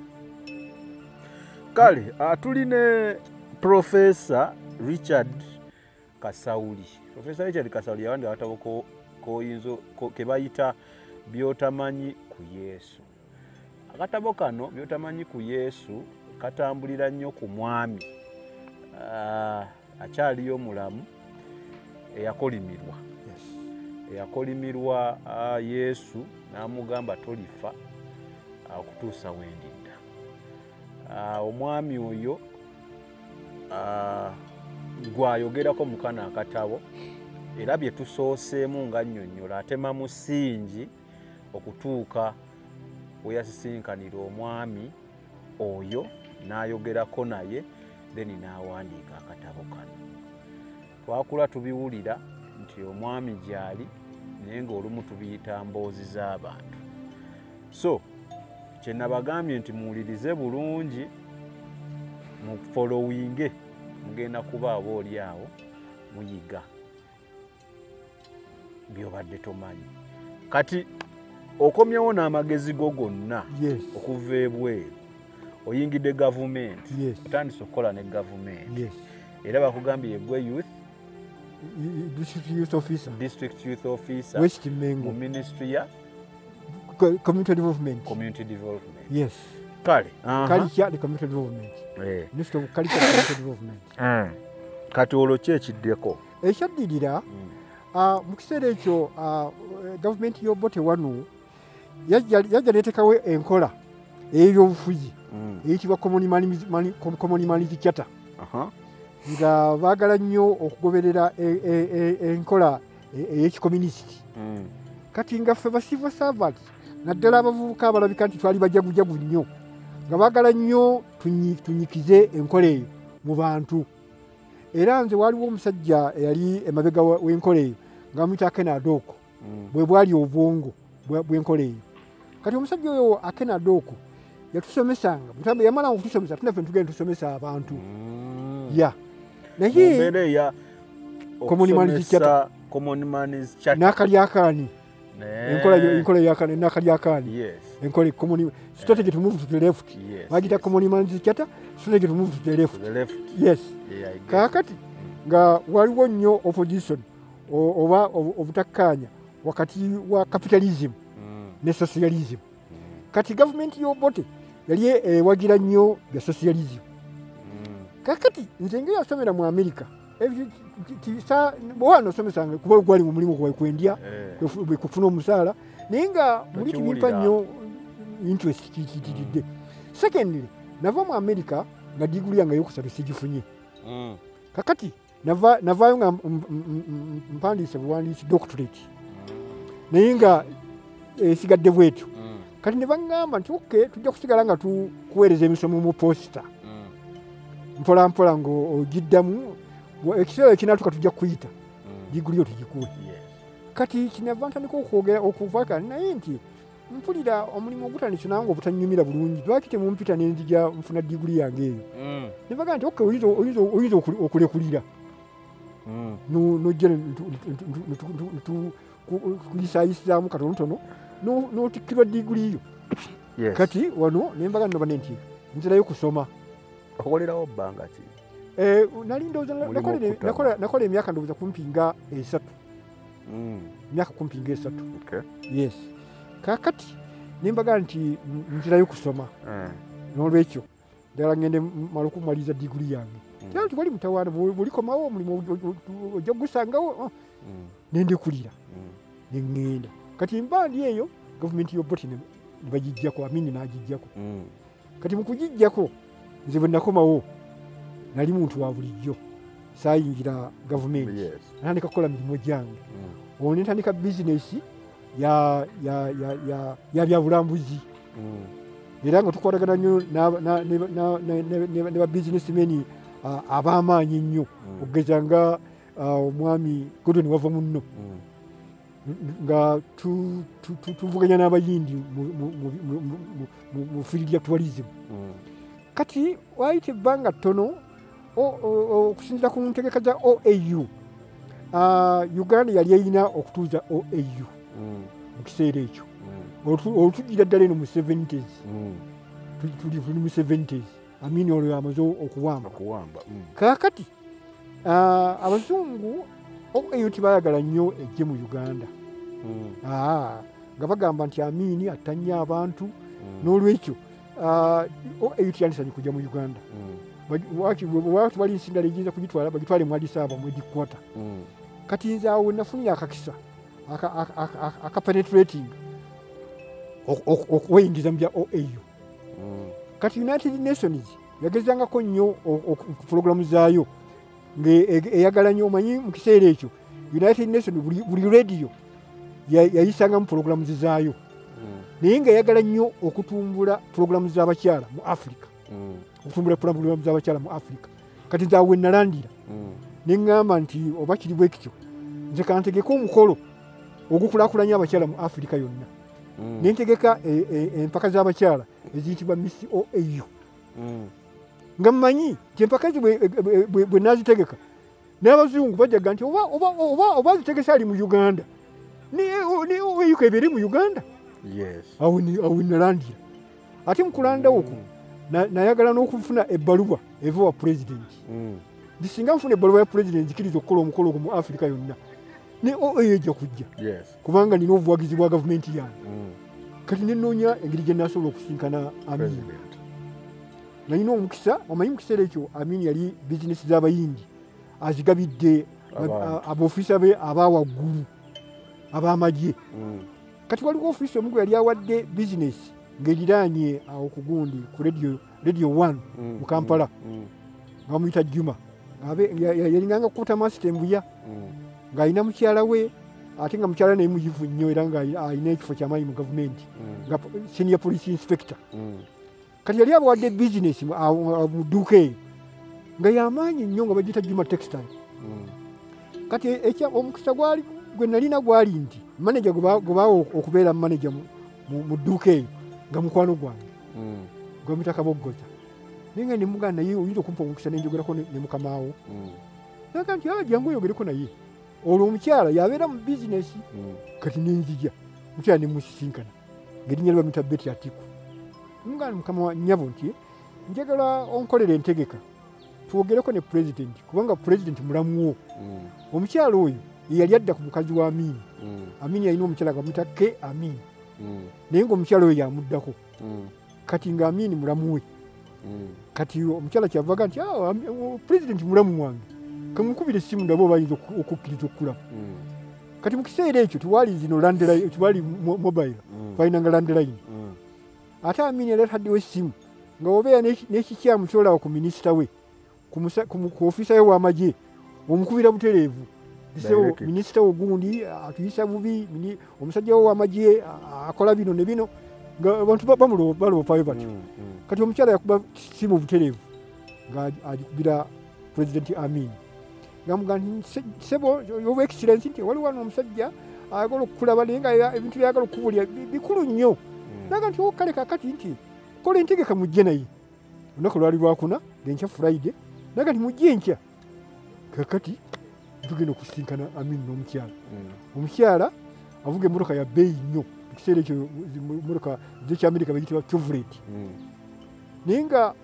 Speaker 1: Kale atuline Professor Richard Kasauli. Professor Richard Kasauli yawandi abatabo ko koyinzo ko, kebayita byotamanyi ku Yesu. Akatabo kano byotamanyi ku Yesu katambulira nnyo ku mwami uh, akyaliyo mulamu eyakolimirwa.
Speaker 2: Yes.
Speaker 1: Eyakolimirwa uh, Yesu n'amugamba tolifa okutuusa uh, wendidda. Uh, omwami oyo uh, gwayogerako mu kano akatabo era bye tusooseemu nga nnyonnyola atema musingi okutuuka we yasisinkanira omwami oyo n'ayogerako naye then n'awandiika akatabo kano. Twakula tubiwulira nti omwami gy'ali naye ng'olumu tubiyita mboozi z'abantu. So kye nabagambye nti muwulirize bulungi mu followinge mugenda kuba obaoli awo muyiga byobadde tomanyi. Kati okomyewo n'amagezi go gonna.
Speaker 2: Yes.
Speaker 1: Okuva ebweru oyingidde gavumenti.
Speaker 2: Yes.
Speaker 1: Otandise okukola ne gavumenti.
Speaker 2: Yes.
Speaker 1: Era bakugambye gwe youth
Speaker 2: District Youth Officer.
Speaker 1: District Youth Officer.
Speaker 2: West Mengo.
Speaker 1: Mu ministry ya
Speaker 2: Community Development.
Speaker 1: Community Development.
Speaker 2: Yes.
Speaker 1: Kale. Uh-huh.
Speaker 2: Culture the Community Development.
Speaker 1: Eh.
Speaker 2: Ministry of Culture Community Development.
Speaker 1: Mm. Kati olwo ki ekiddeko?
Speaker 2: Ekyaddirira
Speaker 1: Mm.
Speaker 2: uh, mu kiseera ekyo uh, gavumenti y'Obote wano yajja neetekawo enkola ey'ebyobufuzi
Speaker 1: Mm.
Speaker 2: eyitibwa Common Management Mani- Common Management Charter.
Speaker 1: Aha.
Speaker 2: Nga baagala nnyo okugoberera e- e- e- enkola e- ey'ekikomunisiti.
Speaker 1: Mm.
Speaker 2: Kati nga ffe ba civil servants naddala abavubuka abalabika nti twali bajagujagu nnyo nga baagala nnyo tunyi- tunyikize enkola eyo mu bantu. Era nze waaliwo omusajja eyali emabega wa- w'enkola eyo nga bamuyita Akena Adooko
Speaker 1: Mm.
Speaker 2: bwe bwali obwongo bwa- bw'enkola eyo. Kati omusajja oyo Akena Adooko yatusomesanga butambe yamala okutusomesa tunaffe tugenda tusomesa abantu.
Speaker 1: Mm.
Speaker 2: Ya naye
Speaker 1: Mumbere ya
Speaker 2: Common Management Charter.
Speaker 1: Common Management Charter.
Speaker 2: n'akalyakaani
Speaker 1: Ne.
Speaker 2: enkola yo- enkola yakani n'akalyakaani
Speaker 1: Yes.
Speaker 2: enkola common strategy to move to the left.
Speaker 1: Yes.
Speaker 2: Bagita
Speaker 1: yes.
Speaker 2: Common Management Charter strategy to move to the
Speaker 1: To
Speaker 2: left.
Speaker 1: the left.
Speaker 2: Yes.
Speaker 1: Yeah, I get it.
Speaker 2: Kaakati nga waliwo nnyo opposition o- oba obu- obutakkaanya wakati wa capitalism
Speaker 1: Mm.
Speaker 2: ne socialism.
Speaker 1: Mm.
Speaker 2: Kati gavumenti y'Obote yali ewagira nnyo bya socialism.
Speaker 1: Mm.
Speaker 2: Kaakati nze nga yasomera mu America ebyo ti- ti- sa bwana osomesanga kuba gwali mu mulimu gwa kwendya
Speaker 1: Eh.
Speaker 2: kwefu- bwe kufuna omusaala naye nga muli
Speaker 1: Tokiwulira.
Speaker 2: kimpa nnyo interest kitidde. Secondly nava mu America nga diguli yange yokusatu sigifunye.
Speaker 1: Mm.
Speaker 2: Kakati nava navaayo nga m- m- m- m- mpandiise buwandiisi doctorate
Speaker 1: Mm.
Speaker 2: naye nga esigadde bwetu.
Speaker 1: Mm.
Speaker 2: Kati ne baŋŋamba nti oke tujja kusigala nga tukuweereza emisomo mu posita
Speaker 1: Mm.
Speaker 2: mpola mpola ng'ogiddamu bwe- ekiseera ekinaatuka tujja kuyita
Speaker 1: Mm.
Speaker 2: diguli yo tugikuwe.
Speaker 1: Yes.
Speaker 2: Kati kinava ntandika okwogera okuvaaka naye nti mpulira omulimu ogutandise nange obutanyumira bulungi lwaki temumpita ne nzija nfuna diguli yange eyo.
Speaker 1: Mm.
Speaker 2: Ne bagaa nti oke oyinza oyinza oyinza okule- okulekulira
Speaker 1: Mm.
Speaker 2: no- nojja kuyisaayisaamu katonotono no- n'otikkirwa diguli yo.
Speaker 1: Yes.
Speaker 2: Kati wano ne mbaga nno bane nti nzirayo kusoma.
Speaker 1: okolerawo bbanga ki?
Speaker 2: Eh, nali ndowooza
Speaker 1: Mulimu
Speaker 2: nakola
Speaker 1: okutama.
Speaker 2: nakola- nakola emyaka ndowooza kumpi nga esatu
Speaker 1: Mm.
Speaker 2: emyaka kumpi nga esatu.
Speaker 1: Okay.
Speaker 2: Yes. Kaakati ne mbaga nti n- nzirayo kusoma
Speaker 1: Eh.
Speaker 2: n'olwekyo ddala ngende mala okumaliriza diguli yange.
Speaker 1: Mm.
Speaker 2: Era nti wali mutawaana bulikomawo omulimu ojja kugusangawo
Speaker 1: Mm.
Speaker 2: nendekulira
Speaker 1: Mm.
Speaker 2: ne ŋŋenda. Kati mbandi eyo gavumenti y'Obote ne ne bagijjako Amini n'agijjako.
Speaker 1: Mm.
Speaker 2: Kati mu kugijjako nze bwe nakomawo nali muntu wa bulijjo saayingira gavumenti
Speaker 1: Yes.
Speaker 2: natandika kukola mirimu gyange.
Speaker 1: Mm.
Speaker 2: Olwo ne ntandika bizinesi ya ya ya ya ya byabulambuzi
Speaker 1: Mm.
Speaker 2: era nga tukwatagana nnyo n'aba- na- ne- na- ne- ne- ne- ne babizinesimeni ah, ab'amaanyi ennyo
Speaker 1: Mm.
Speaker 2: okugeza nga ah, omwami Gordon wava munno
Speaker 1: Mm.
Speaker 2: n- nga tu- tu- tu- tuvuganya n'abayindi mu- mu- mu- mu- mu- mu- mu fiiri ya tourism.
Speaker 1: Mm.
Speaker 2: Kati wayita ebbanga ttono o- o- o- okusinziira ku ntegeka za O A U uh, Uganda yali erina okutuuza O A U mu kiseera ekyo olutugira ddala eno mu seventies tuli mu seventies amini olwo amaze okuwamba kaakati abazungu O A U tibayagala nnyo ejje mu Uganda nga bagamba nti amini attanya abantu n'olwekyo O A U tiyandisanye kujja mu Uganda waki bali nsindala ejinza kugitwala bagitwale mu Addis Ababa mu headquarter kati nze awo nafunye akakisa akapenetrating okweyingiza mu bya O A U kati United Nations yagezangako nnyo programu zaayo ng'eyagala nnyo omanyi mu kiseera ekyo United Nations buli radio yayisangamu programu zaayo naye ng'eyagala nnyo okutumbula programu z'abakyala mu Africa okutumbula programu z'abakyala mu Africa kati nze awo we nalandira ne ŋŋamba nti oba kiri bwe kityo nze kantegeka omukolo ogukulaakulanya abakyala mu Africa yonna ne ntegeka empaka z'abakyala eziyitibwa Miss O A U nga mmanyi nti empaka ezo bwe naazitegeka n'abazungu bajjaga nti oba zitegese ali mu Uganda ne O A U kebeere mu Uganda awo nalandira ate mu kulanda okwo nayagala n'okufuna ebbaluwa eva wa pulezidenti nti singa nfuna ebbaluwa ya pulezidenti nzikiriza okukola omukolo ogwo mu Africa yonna ne O A U ejja kujja kubanga nina obuwagizi bwa gavumenti yange kati nenoonya engeri gye naasobola okusinkana Amin nalina omukisa omanyi mu kiseera ekyo Amin yali bizinesi z'abayindi azigabidde abaofiisa be abawaggulu ab'amagye kati waliwo ofiisi omu gwe yali awadde bizinesi ng'eriraanye awo ku gundi ku radio one mu Kampala nga bamuyita Juma yalinganga kukuta masita embuya ng'alina mukyala we ate nga mukyala naye muyivu nnyo era ng'alina ekifo ky'amaanyi mu gavumenti nga senior police inspector kati yali abawadde bizinesi mu dduuka eyo nga y'amaanyi nnyo nga bagiyita Juma Textile kati omukisa gwali gwe nalina gwali nti manager gwe baawa okubeera manager mu dduuka eyo nga mukwano gwange gwamuyita Kaboggoza naye nga ne muganda naye oyinza okumpa omukisa nenjogerako ne mukamaawo naga nti jangu oyogereko naye olwo omukyala yabeera mu bizinesi kati nenzija mukyala nemusisinkana ng'erinnya lye bamuyita Betty Atiku muganda mukama wa nnyabo nti njagala onkolera entegeka twogereko ne pulezidenti kubanga pulezidenti mulamuwo omukyala oyo yeyali adda ku mukazi wa Amin Amin yalina omukyala bamuyita Ke Amin naye ng'omukyala oyo yamuddako kati nga Amin mulamu we kati omukyala kyavaga nti pulezidenti mulamu wange kamukubira essimu ndaba oba ayinza okukkiriza okukulaba kati mu kiseera ekyo tewali zino tewali mobile twalinanga landline ate Amin yali ataddewo essimu nga obeera n'ekikyamu kyolaba ku minisita we ku ofiisa ye w'amagye omukubira butereevu Disewo minisita ogundi atuyisa bubi omusajja w'amagye akola bino ne bino nga abantu baloopayo batyo kati omukyala yakuba simu butereevu nga agikubira pulezidenti Amin ngamuga nti sebo yoba excellence nti waliwo wano omusajja ayagala okukulaba naye nga ebintu byayagala okukubulira bikulu nnyo naga nti kale kakati nti kola entegeka mujje naye olunaku lwali lwakuna ngenkya Friday naga nti mujje enkya kakati tugenda okusinkana Amin n'omukyala omukyala avuga emmotoka ya bbeeyi nnyo mu kiseera ekyo emmotoka z'ekyamerika bagiyitibwa Chevrolet naye nga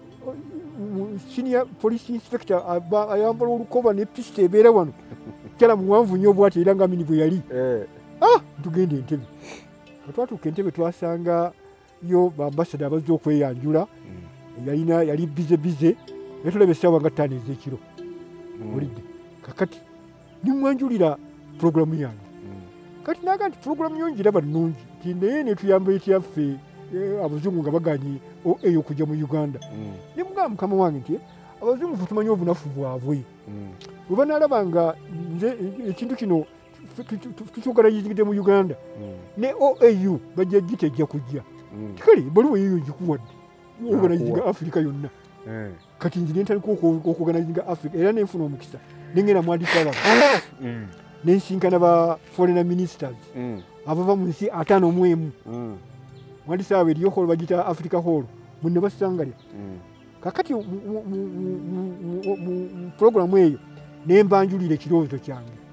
Speaker 2: senior police inspector ayambala olukoba ne pisita ebeera wano kyala muwanvu nnyo bwati era nga Amin bwe yali tugenda Entebbe katwatuuka Entebbe twasanga yo baambasada abazze okweyanjula yalina yali bize bize naye tulaba essaawa nga ttaano ez'ekiro olidde kakati nimwanjulira programu yange kati naga nti programu yo ngiraba nnungi nti naye netuyamba etyaffe abazungu nga baganye eyo okujja mu Uganda ne mugamba mukama wange nti abazungu fe tumanyi obunafu bwabwe bwe banaalaba nga nze ekintu kino tukyogalayiringidde mu Uganda ne O A U bajja gitejja kujja tikale ebbaluwa yeyo ngikuwadde organizinga Africa yonna kati nze nentandika okuorganizinga Africa era nenfuna omukisa nengenda mwandika abantu nensinkana ba foreign ministers abava mu nsi ataano mu emu mwandisa abo eriyo hall bagita Africa Hall munne basangalya kakati mu programu eyo nembanjulira ekirowoozo kyange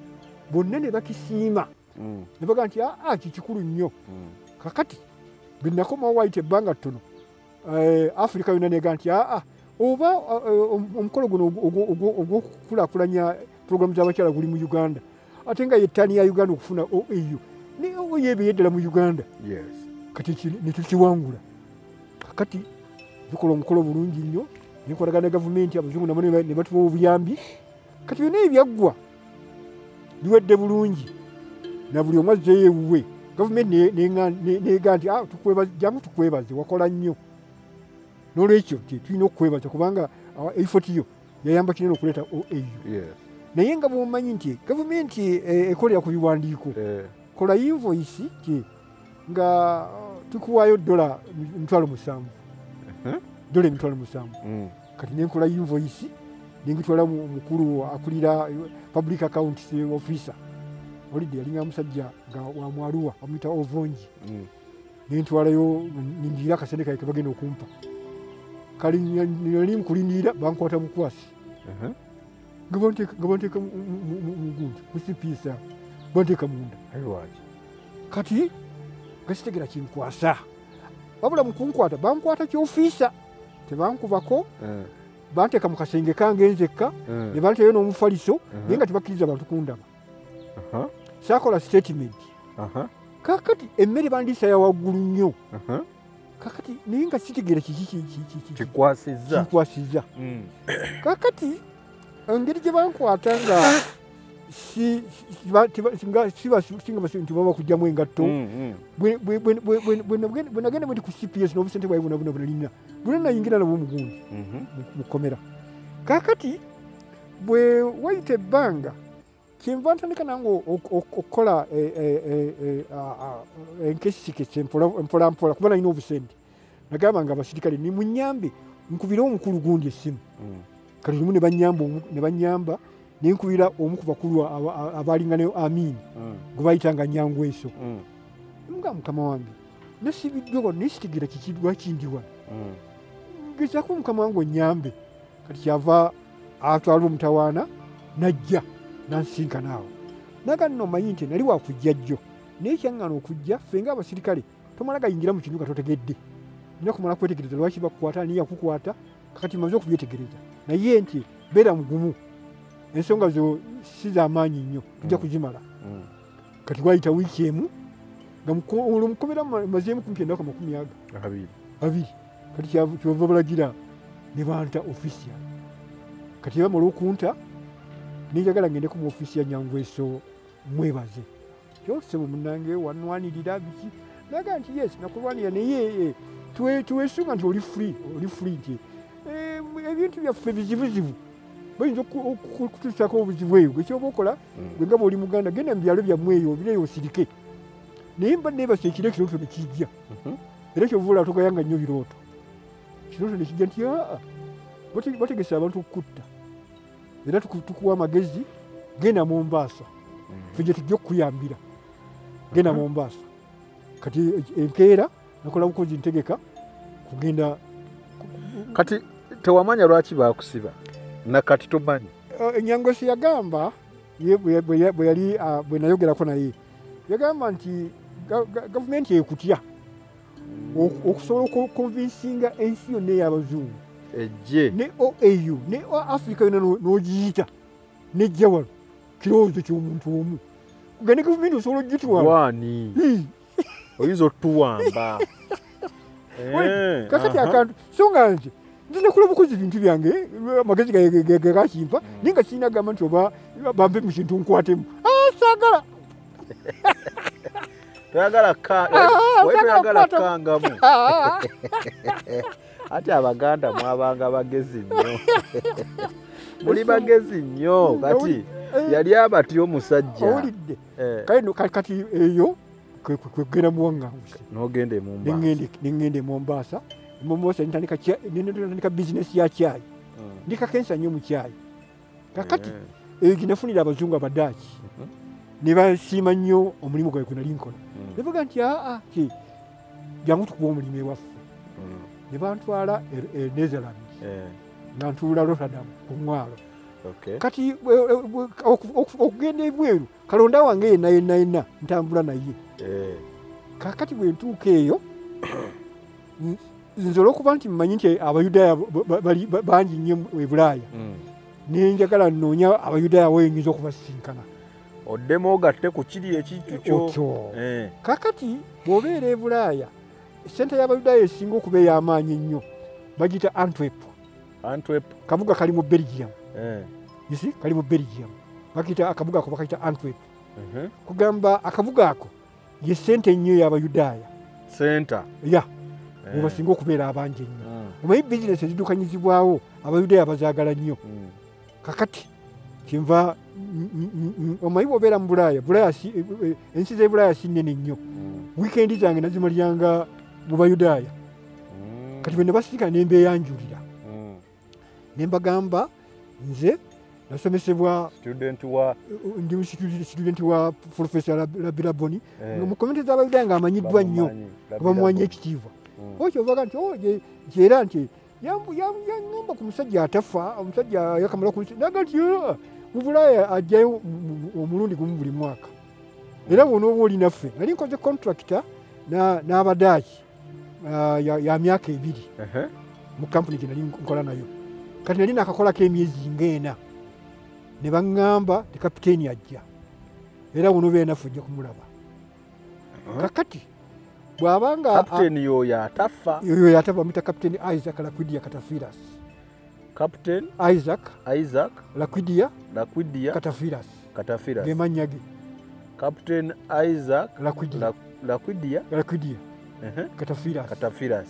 Speaker 2: bonna ne bakisiima ne baga nti aa kikikulu nnyo. Kakati bwe nakomawo waayita ebbanga ttono Afrika yonna nega nti aa oba omukolo guno ogw'okukulaakulanya puroguramu z'abakyala guli mu Uganda ate nga yettaani ya Uganda okufuna O A U ne O A U yeddala mu Uganda kati ne tukiwangula. Kakati bikola omukolo bulungi nnyo nenkolagana ne gavumenti abazungu nabo ne batuwa obuyambi kati byonna ebyaggwa biwedde bulungi na buli omu azzeeyo ewuwe. Gavumenti neega nti jangu tukwebaze wakola nnyo n'olwekyo tulina okukwebaza kubanga effort yo yayamba kinene okuleeta O A U. Naye nga bw'omanyi nti gavumenti ekolera ku biwandiiko kola invoice ti nga tukuwaayo dola emitwalo musanvu dola emitwalo musanvu kati nenkola invoice nengitwala mukulu akulira public account officer olidde yalinga musajja nga wa Mwaluwa amuyita Ovongi nentwalayo nindiira akasente kaye kebagenda okumpa kali nali nkulindiira bankwata bukwasi nga banteeka mugundi kusipiisa banteeka munda kati gasitegera kinkwasa wabula mukunkwata bankwata kyofiisa tebankubako banteeka mu kasenge kange nzekka ne banteeyo n'omufaliso naye nga tebakkiriza bantu kundaba saakola statement kakati emmere bandiisa ya waggulu nnyo kakati naye nga sitegeera kiki kikwasizza kakati engeri gye bankwata nga singa baba kujjamu engatto bwe nagenda bwendi ku C P S n'obusente bwaye bwona bwona bwonalina bwona nayingira nabwo omugundi mu kkomera. Kakati bwe wayita ebbanga kyenva ntandika nange okukola enkesikesi empolampola kuba nalina obusente nagamba nga abasirikale nimunyambe nkubire omukulu gundi essimu kati lumu ne banyamba nenkubira omu ku bakulu abalinga ne Amin gwe bayitanga Nyangweso nga mukama wange nasibiddwa nesitegeera kikidwa kindiwa ngezaako mukama wange onyambe kati kyava atwala omutawaana najja nansinkana awo naga nno omanyi nti nali wakujja jjo naye kyaŋŋana okujja ffe nga abasirikale tomala gayingira mu kintu nga totegedde nina kumala kwetegereza lwaki bakukwata niya kukwata kakati maze okubyetegereza naye nti beera mugumu ensonga zo si z'amaanyi nnyo tujja kuzimala kati wayita wiiki emu nga omukomera mazeemu kumpi ennaku amakumi aga abiri kati kyova balagira ne banta ofisiya kati bamala okunta ninjagala ngendeko mu ofisi ya Nyangweso mwebaze kyosebo munange wanwanirira biki naga nti yes nakulwanira naye tuwesunga nti oli free oli free nti ebintu byaffe bizibuzibu bayinza okutuusako obuzibu eyo gekyoba okola gwe nga bwoli Muganda genda mu byalo byammwe eyo obireyo osirike naye mba neebasa ekiro ekirooto ne kijja era kyovuula togayanga nnyo birooto kirooto ne kijja nti aa bategesa abantu okukutta era tukuwa amagezi genda Mombasa ffe gye tujja okukuyambira genda Mombasa kati enkeera nakola bukozi ntegeka kugenda
Speaker 1: kati tewamanya lwaki bakusiba nakati tomanyi
Speaker 2: Nyangweso yagamba bwe yali bwe nayogerako naye yagamba nti gavumenti ekutya okusobola okukonvinsinga ensi yonna ey'abazungu
Speaker 1: ejje
Speaker 2: ne O A U ne Afrika yonna n'ogiyita nejja wano kirowoozo ky'omuntu omu gane gavumenti osobola ogitwala
Speaker 1: wani oyinza otuwamba
Speaker 2: kakati akantu so nga nze nzina kula bukozi bintu byange amagezi gakimpa naye nga kirina gamba nti oba bampe mu kintu nkwatemu saagala
Speaker 1: toyagala toyagala kangamu ate Abaganda mwabanga bagezi nnyo muli bagezi nnyo kati yali abatya omusajja
Speaker 2: owulidde kati eyo kwegenda muwaŋŋanguse
Speaker 1: n'ogenda e Mombasa
Speaker 2: neŋŋenda e Mombasa Mombasa nitandika bizinesi ya cyayi ndikakensa nnyo mu cyayi kakati eyo ginafunira abazungu Abadaaki ne basiima nnyo omulimu gwawe gwe nali nkola ne baga nti aa ki jangu tukuba omulimu ewaffe ne bantwala e Netherland nga ntuula Rotterdam ku mwalo
Speaker 1: Okay.
Speaker 2: Kati okugenda ebweru kalonda wange yenna yenna yenna ntambula naye.
Speaker 1: Eh.
Speaker 2: Kakati bwe ntuuka eyo nze olw'okuba nti mmanyi nti Abayudaaya bangi nnyo e Bulaaya. Ne njagala nnoonya Abayudaaya weyinza okubasinkana.
Speaker 1: Oddemu ogatte ku kiri ekintu kyo.
Speaker 2: Eh. Kakati bw'obeera e Bulaaya essente y'Abayudaaya esinga okuba ey'amaanyi ennyo bagiyita Antwerp.
Speaker 1: Antwerp.
Speaker 2: Kabuga kali mu Belgium.
Speaker 1: Eh.
Speaker 2: You see, kali mu Belgium. Bakiyita akabuga ako bakayita Antwerp.
Speaker 1: Uh-huh.
Speaker 2: Kugamba akabuga ako ye ssente ennyo y'Abayudaaya.
Speaker 1: Center.
Speaker 2: Ya. Bwe basinga okubeera abangi ennyo. Omanyi bizinesi ezidukanyizibwawo Abayudaaya bazaagala nnyo. Kakati kinva omanyi bw'obeera mu Bulaaya, Bulaaya ensi z'e Bulaaya si nnene nnyo. Wiikendi zange nazimaliranga mu Bayudaaya. Kati bwe ne basirika ne mbeeyanjulira. Ne mbagamba nze nasomesebwa
Speaker 1: student wa
Speaker 2: ndi student wa Professor Labiraboni mu community z'Abayudaaya ng'amanyiddwa nnyo bamuwanye ekitiibwa. Okyo ovaga nti era nti yaŋŋamba ku musajja atafa omusajja yakamala ku naga nti mu Bulaaya ajjayo omulundi gumu buli mwaka. Era bw'onooba oli naffe nali nkoze contractor n'Abadaaki ya myaka ebiri mu kampuni gye nali nkola nayo. Kati nali nakakolako emyezi ng'ena ne baŋŋamba ti kapiteeni ajja era bw'onoobeera naffe ojja kumulaba. Kakati bw'abanga
Speaker 1: kapiteeni y'oyo atafa
Speaker 2: yoyo atafa bamuyita kapiteeni Isaac Lakwidia Katafiras.
Speaker 1: Captain
Speaker 2: Isaac
Speaker 1: Isaac
Speaker 2: Lakwidia
Speaker 1: Lakwidia
Speaker 2: Katafiras.
Speaker 1: Katafiras.
Speaker 2: Ge mannya ge.
Speaker 1: Captain Isaac
Speaker 2: Lakwidia
Speaker 1: Lakwidia
Speaker 2: Lakwidia
Speaker 1: uh-huh.
Speaker 2: Katafiras.
Speaker 1: Katafiras.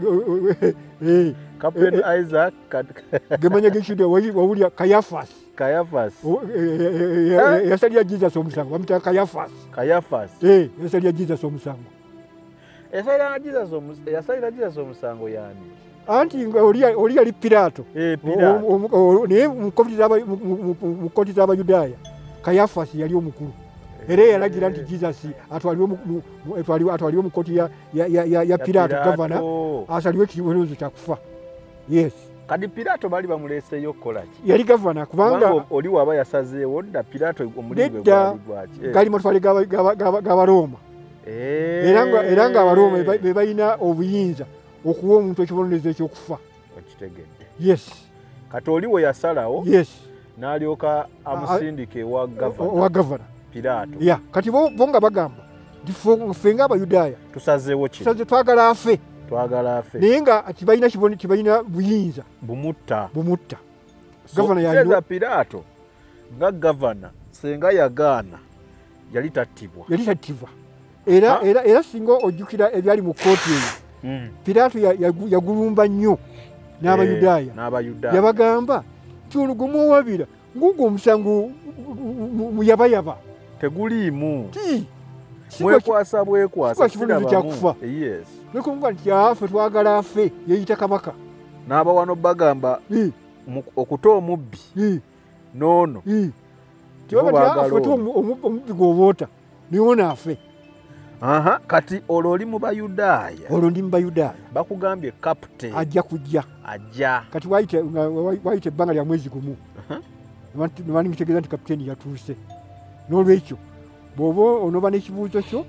Speaker 2: Eh.
Speaker 1: Captain Isaac
Speaker 2: ge mannya ge kide wawulya Kayafas.
Speaker 1: Kayafas.
Speaker 2: Yasalira Jesus omusango bamuyita Kayafas.
Speaker 1: Kayafas.
Speaker 2: Eh, yasalira Jesus omusango.
Speaker 1: Yasalira Jesus omusango yasalira Jesus omusango yani.
Speaker 2: Anti oli oli ali Pilato.
Speaker 1: Eh, Pilato.
Speaker 2: Ne mu koti z'Abayudaaya Kayafas yali omukulu. Era yalagira nti Jesus atwaliwe atwaliwe mu koti ya ya Pilato governor asaliwe ekiweerezo kyakufa. Yes.
Speaker 1: Kadi Pilato bali bamuleseyo okukola ki?
Speaker 2: Yali governor kubanga
Speaker 1: oli waba yasazeewo dda Pilato omulimu
Speaker 2: gwali gwaki. Gali matwale g'Abaroma. Era nga era nga Abaroma be balina obuyinza okuwa omuntu ekibonerezo ekyokufa.
Speaker 1: Okitegedde.
Speaker 2: Yes.
Speaker 1: Kati oli we yasalawo.
Speaker 2: Yes.
Speaker 1: N'alyoka amusindike wa governor.
Speaker 2: Wa governor.
Speaker 1: Pilato.
Speaker 2: Ya, kati bo bonga bagamba. Dife nga Abayudaaya.
Speaker 1: Tusazeewo ki?
Speaker 2: Tusaze twagala afe.
Speaker 1: Twagala afe.
Speaker 2: Naye nga tibalina kibone tibalina buyinza.
Speaker 1: Bumutta.
Speaker 2: Bumutta.
Speaker 1: So, governor yali Pilato nga governor senga yagaana yali tattibwa. Yali
Speaker 2: tattibwa. Era ha? era era singo ojjukira ebyali mu kooti eyo. Mm. Pilato yagulumba nnyo n'Abayudaaya.
Speaker 1: Eh, n'Abayudaaya.
Speaker 2: Yabagamba kyolugumu owabira ngugu omusango muyabayaba.
Speaker 1: Teguliimu.
Speaker 2: Ti.
Speaker 1: Mwekwasa bwekwasa
Speaker 2: kibonerezo kyakufa.
Speaker 1: Yes.
Speaker 2: Nekumva nti afe twagala afe yeyita kabaka.
Speaker 1: N'aba wano bagamba okuta omubbi. Noono.
Speaker 2: Tibagala afe omubbi gwoboota niwona afe.
Speaker 1: Aha, kati olwo oli mu Bayudaaya.
Speaker 2: Olwo ndi mu Bayudaaya.
Speaker 1: Bakugambye captain.
Speaker 2: Ajja kujja.
Speaker 1: Ajja.
Speaker 2: Kati wayite wayite ebbanga lya mwezi gumu. Ne baningitegeeza nti kapiteeni yatuuse. N'olwekyo bw'oba onooba n'ekibuuzo kyo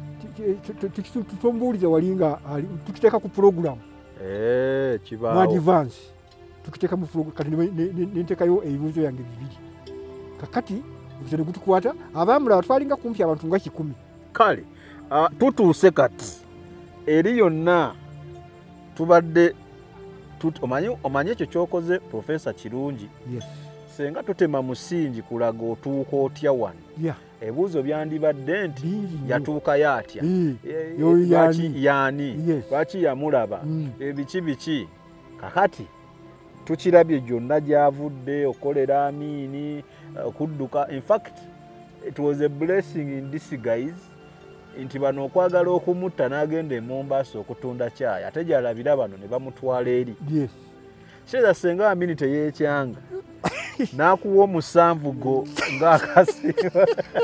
Speaker 2: tutombuuliza wali nga tukiteeka ku puroguramu.
Speaker 1: Eh, kibaawo.
Speaker 2: Mu advance. Tukiteeka mu puroguramu kati ne nteekayo ebibuuzo yange bibiri. Kakati obuzo ne gutukwata abaamulaba twalinga kumpi abantu nga kikumi.
Speaker 1: Kale. Uh, tutuuse kati eri yonna tubadde omanye omanye ekyo kyokoze Professor Kirungi.
Speaker 2: Yes.
Speaker 1: Senga tutema musingi kulaga otuuka otya wano.
Speaker 2: Yeah.
Speaker 1: Ebuuzo byandibadde nti yatuuka yatya.
Speaker 2: Lwaki
Speaker 1: yani lwaki yamulaba ebiki biki kakati tukirabye gyonna gyavudde okolera amiini okudduka. In fact it was a blessing in disguise nti bano okwagala okumutta n'agenda e Mombasa okutunda caayi ate gyalabira bano ne bamutwala eri.
Speaker 2: Yes.
Speaker 1: Kireza senga amini teyeekyanga n'akuwa omusanvu go ng'akasiba.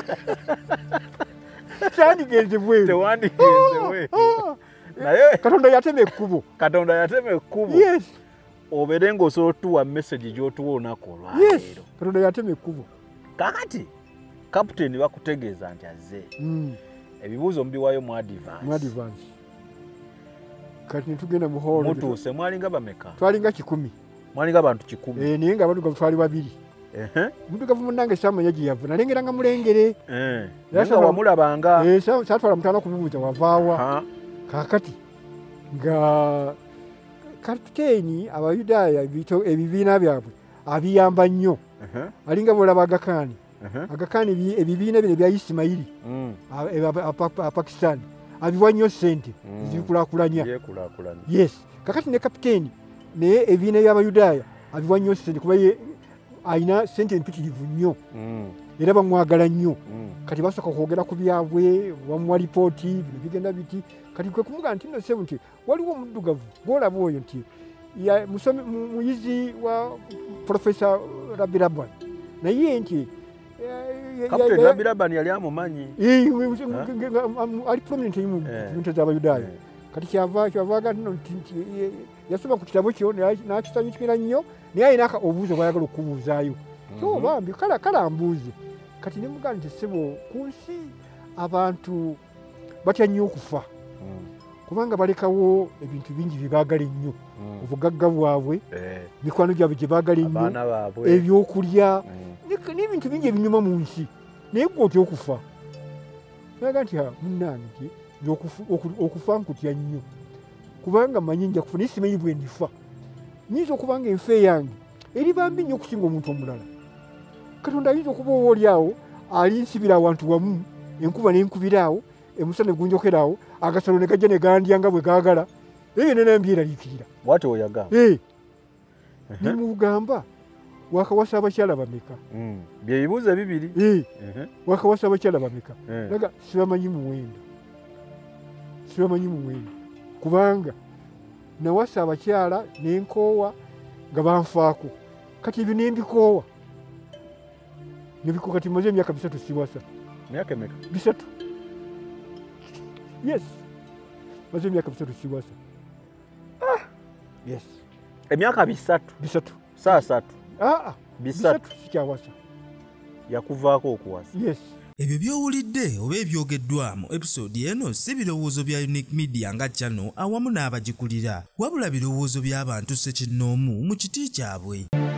Speaker 2: Tyandigenze bweru.
Speaker 1: Tewandigenze bweru. Naye
Speaker 2: Katonda yatema ekkubo.
Speaker 1: Katonda yatema ekkubo.
Speaker 2: Yes.
Speaker 1: obere ng'osobola otuwa message gy'otuwa olunaku olwaleero.
Speaker 2: Yes, Katonda yatema ekkubo.
Speaker 1: Kakati kapiteeni bakutegeeza nti azze.
Speaker 2: Mm.
Speaker 1: Ebibuuzo mubiwaayo mu advance.
Speaker 2: Mu advance. Kati ne tugenda mu hall.
Speaker 1: Mutuuse mwalinga bameka?
Speaker 2: Twalinga kikumi.
Speaker 1: Mwalinga abantu kikumi.
Speaker 2: Eh, naye nga abaddugavu twali babiri.
Speaker 1: Ehe.
Speaker 2: Muddugavu munnange saamanya gye yava. Nalengeranga mulengere.
Speaker 1: Eh. Nga wamulabanga.
Speaker 2: Eh, saatwala mutaana kubibuuza wavaawa.
Speaker 1: Ha.
Speaker 2: Kaakati nga kapiteeni Abayudaaya ebibiina byabwe abiyamba nnyo. Alinga bw'olaba Agakaani. Agakaani ebibiina bino ebya Isimayiri Pakistan abiwa nnyo ssente zibikulaakulanya. Yes. Kakati ne kapiteeni naye ebibiina by'Abayudaaya abiwa nnyo ssente kuba ye alina ssente empitirivu nnyo era bamwagala nnyo. Kati basooka kwogera ku byabwe bamuwa lipooti bino bigenda biti. Kati kwe kumugamba nti nno ssebo nti waliwo omuddugavu gw'olaba oyo nti muyizi wa Profesa Rabi Laban naye nti
Speaker 1: Kapiteeni Rabi Laban yali amumanyi
Speaker 2: ali prominent mu bintu z'Abayudaaya. Kati kyava kyavaga nno nti yasoma ku kitabo kyo n'akisanyukira nnyo naye alina obuuzo bw'ayagala okubuuzaayo. So bambi kala kala mbuuze. Kati ne mugamba nti ssebo ku nsi abantu batya nnyo okufa kubanga balekawo ebintu bingi bye baagala ennyo. Obugagga bwabwe, mikwano gyabwe gye baagala ennyo, ebyokulya n'ebintu bingi ebinyuma mu nsi naye gwe otya okufa. Naga nti munnange nti okufa nkutya nnyo kubanga mmanyi nja kufa naye simanyi bwe ndifa. Nnyinza okuba nga enfa eyange eri bambi nnyo okusinga omuntu omulala. Katonda ayinza okuba owoolyawo alinsibira awantu wamu enkuba n'enkubiraawo emusana gunjokeraawo agasalo ne gajja ne gandya nga bwe gaagala eyo nena mbyeraliikirira.
Speaker 1: Bw'ati oyaga?
Speaker 2: Eh. Ne mugamba wakawasa abakyala bameka?
Speaker 1: Bye bibuuzo bibiri.
Speaker 2: Eh. Wakawasa abakyala bameka? Naga sibamanyi muwendo. Sibamanyi muwendo. Kubanga nawasa abakyala n'enkoowa nga banfaako. Kati ebyo ne mbikoowa. Nebiko kati maze emyaka bisatu siwasa.
Speaker 1: Myaka emeka?
Speaker 2: Bisatu. Yes. Maze emyaka bisatu siwasa.
Speaker 1: Ah.
Speaker 2: Yes.
Speaker 1: Emyaka bisatu?
Speaker 2: Bisatu.
Speaker 1: Saa satu?
Speaker 2: Ah ah.
Speaker 1: Bisatu
Speaker 2: sikyawasa.
Speaker 1: Yakuvaako okuwasa?
Speaker 2: Yes.
Speaker 3: Ebyo by'owulidde oba ebyogeddwa mu episode eno si birowoozo bya Unique Media nga channel awamu n'abagikulira wabula birowoozo by'abantu ssekinnoomu mu kiti kyabwe.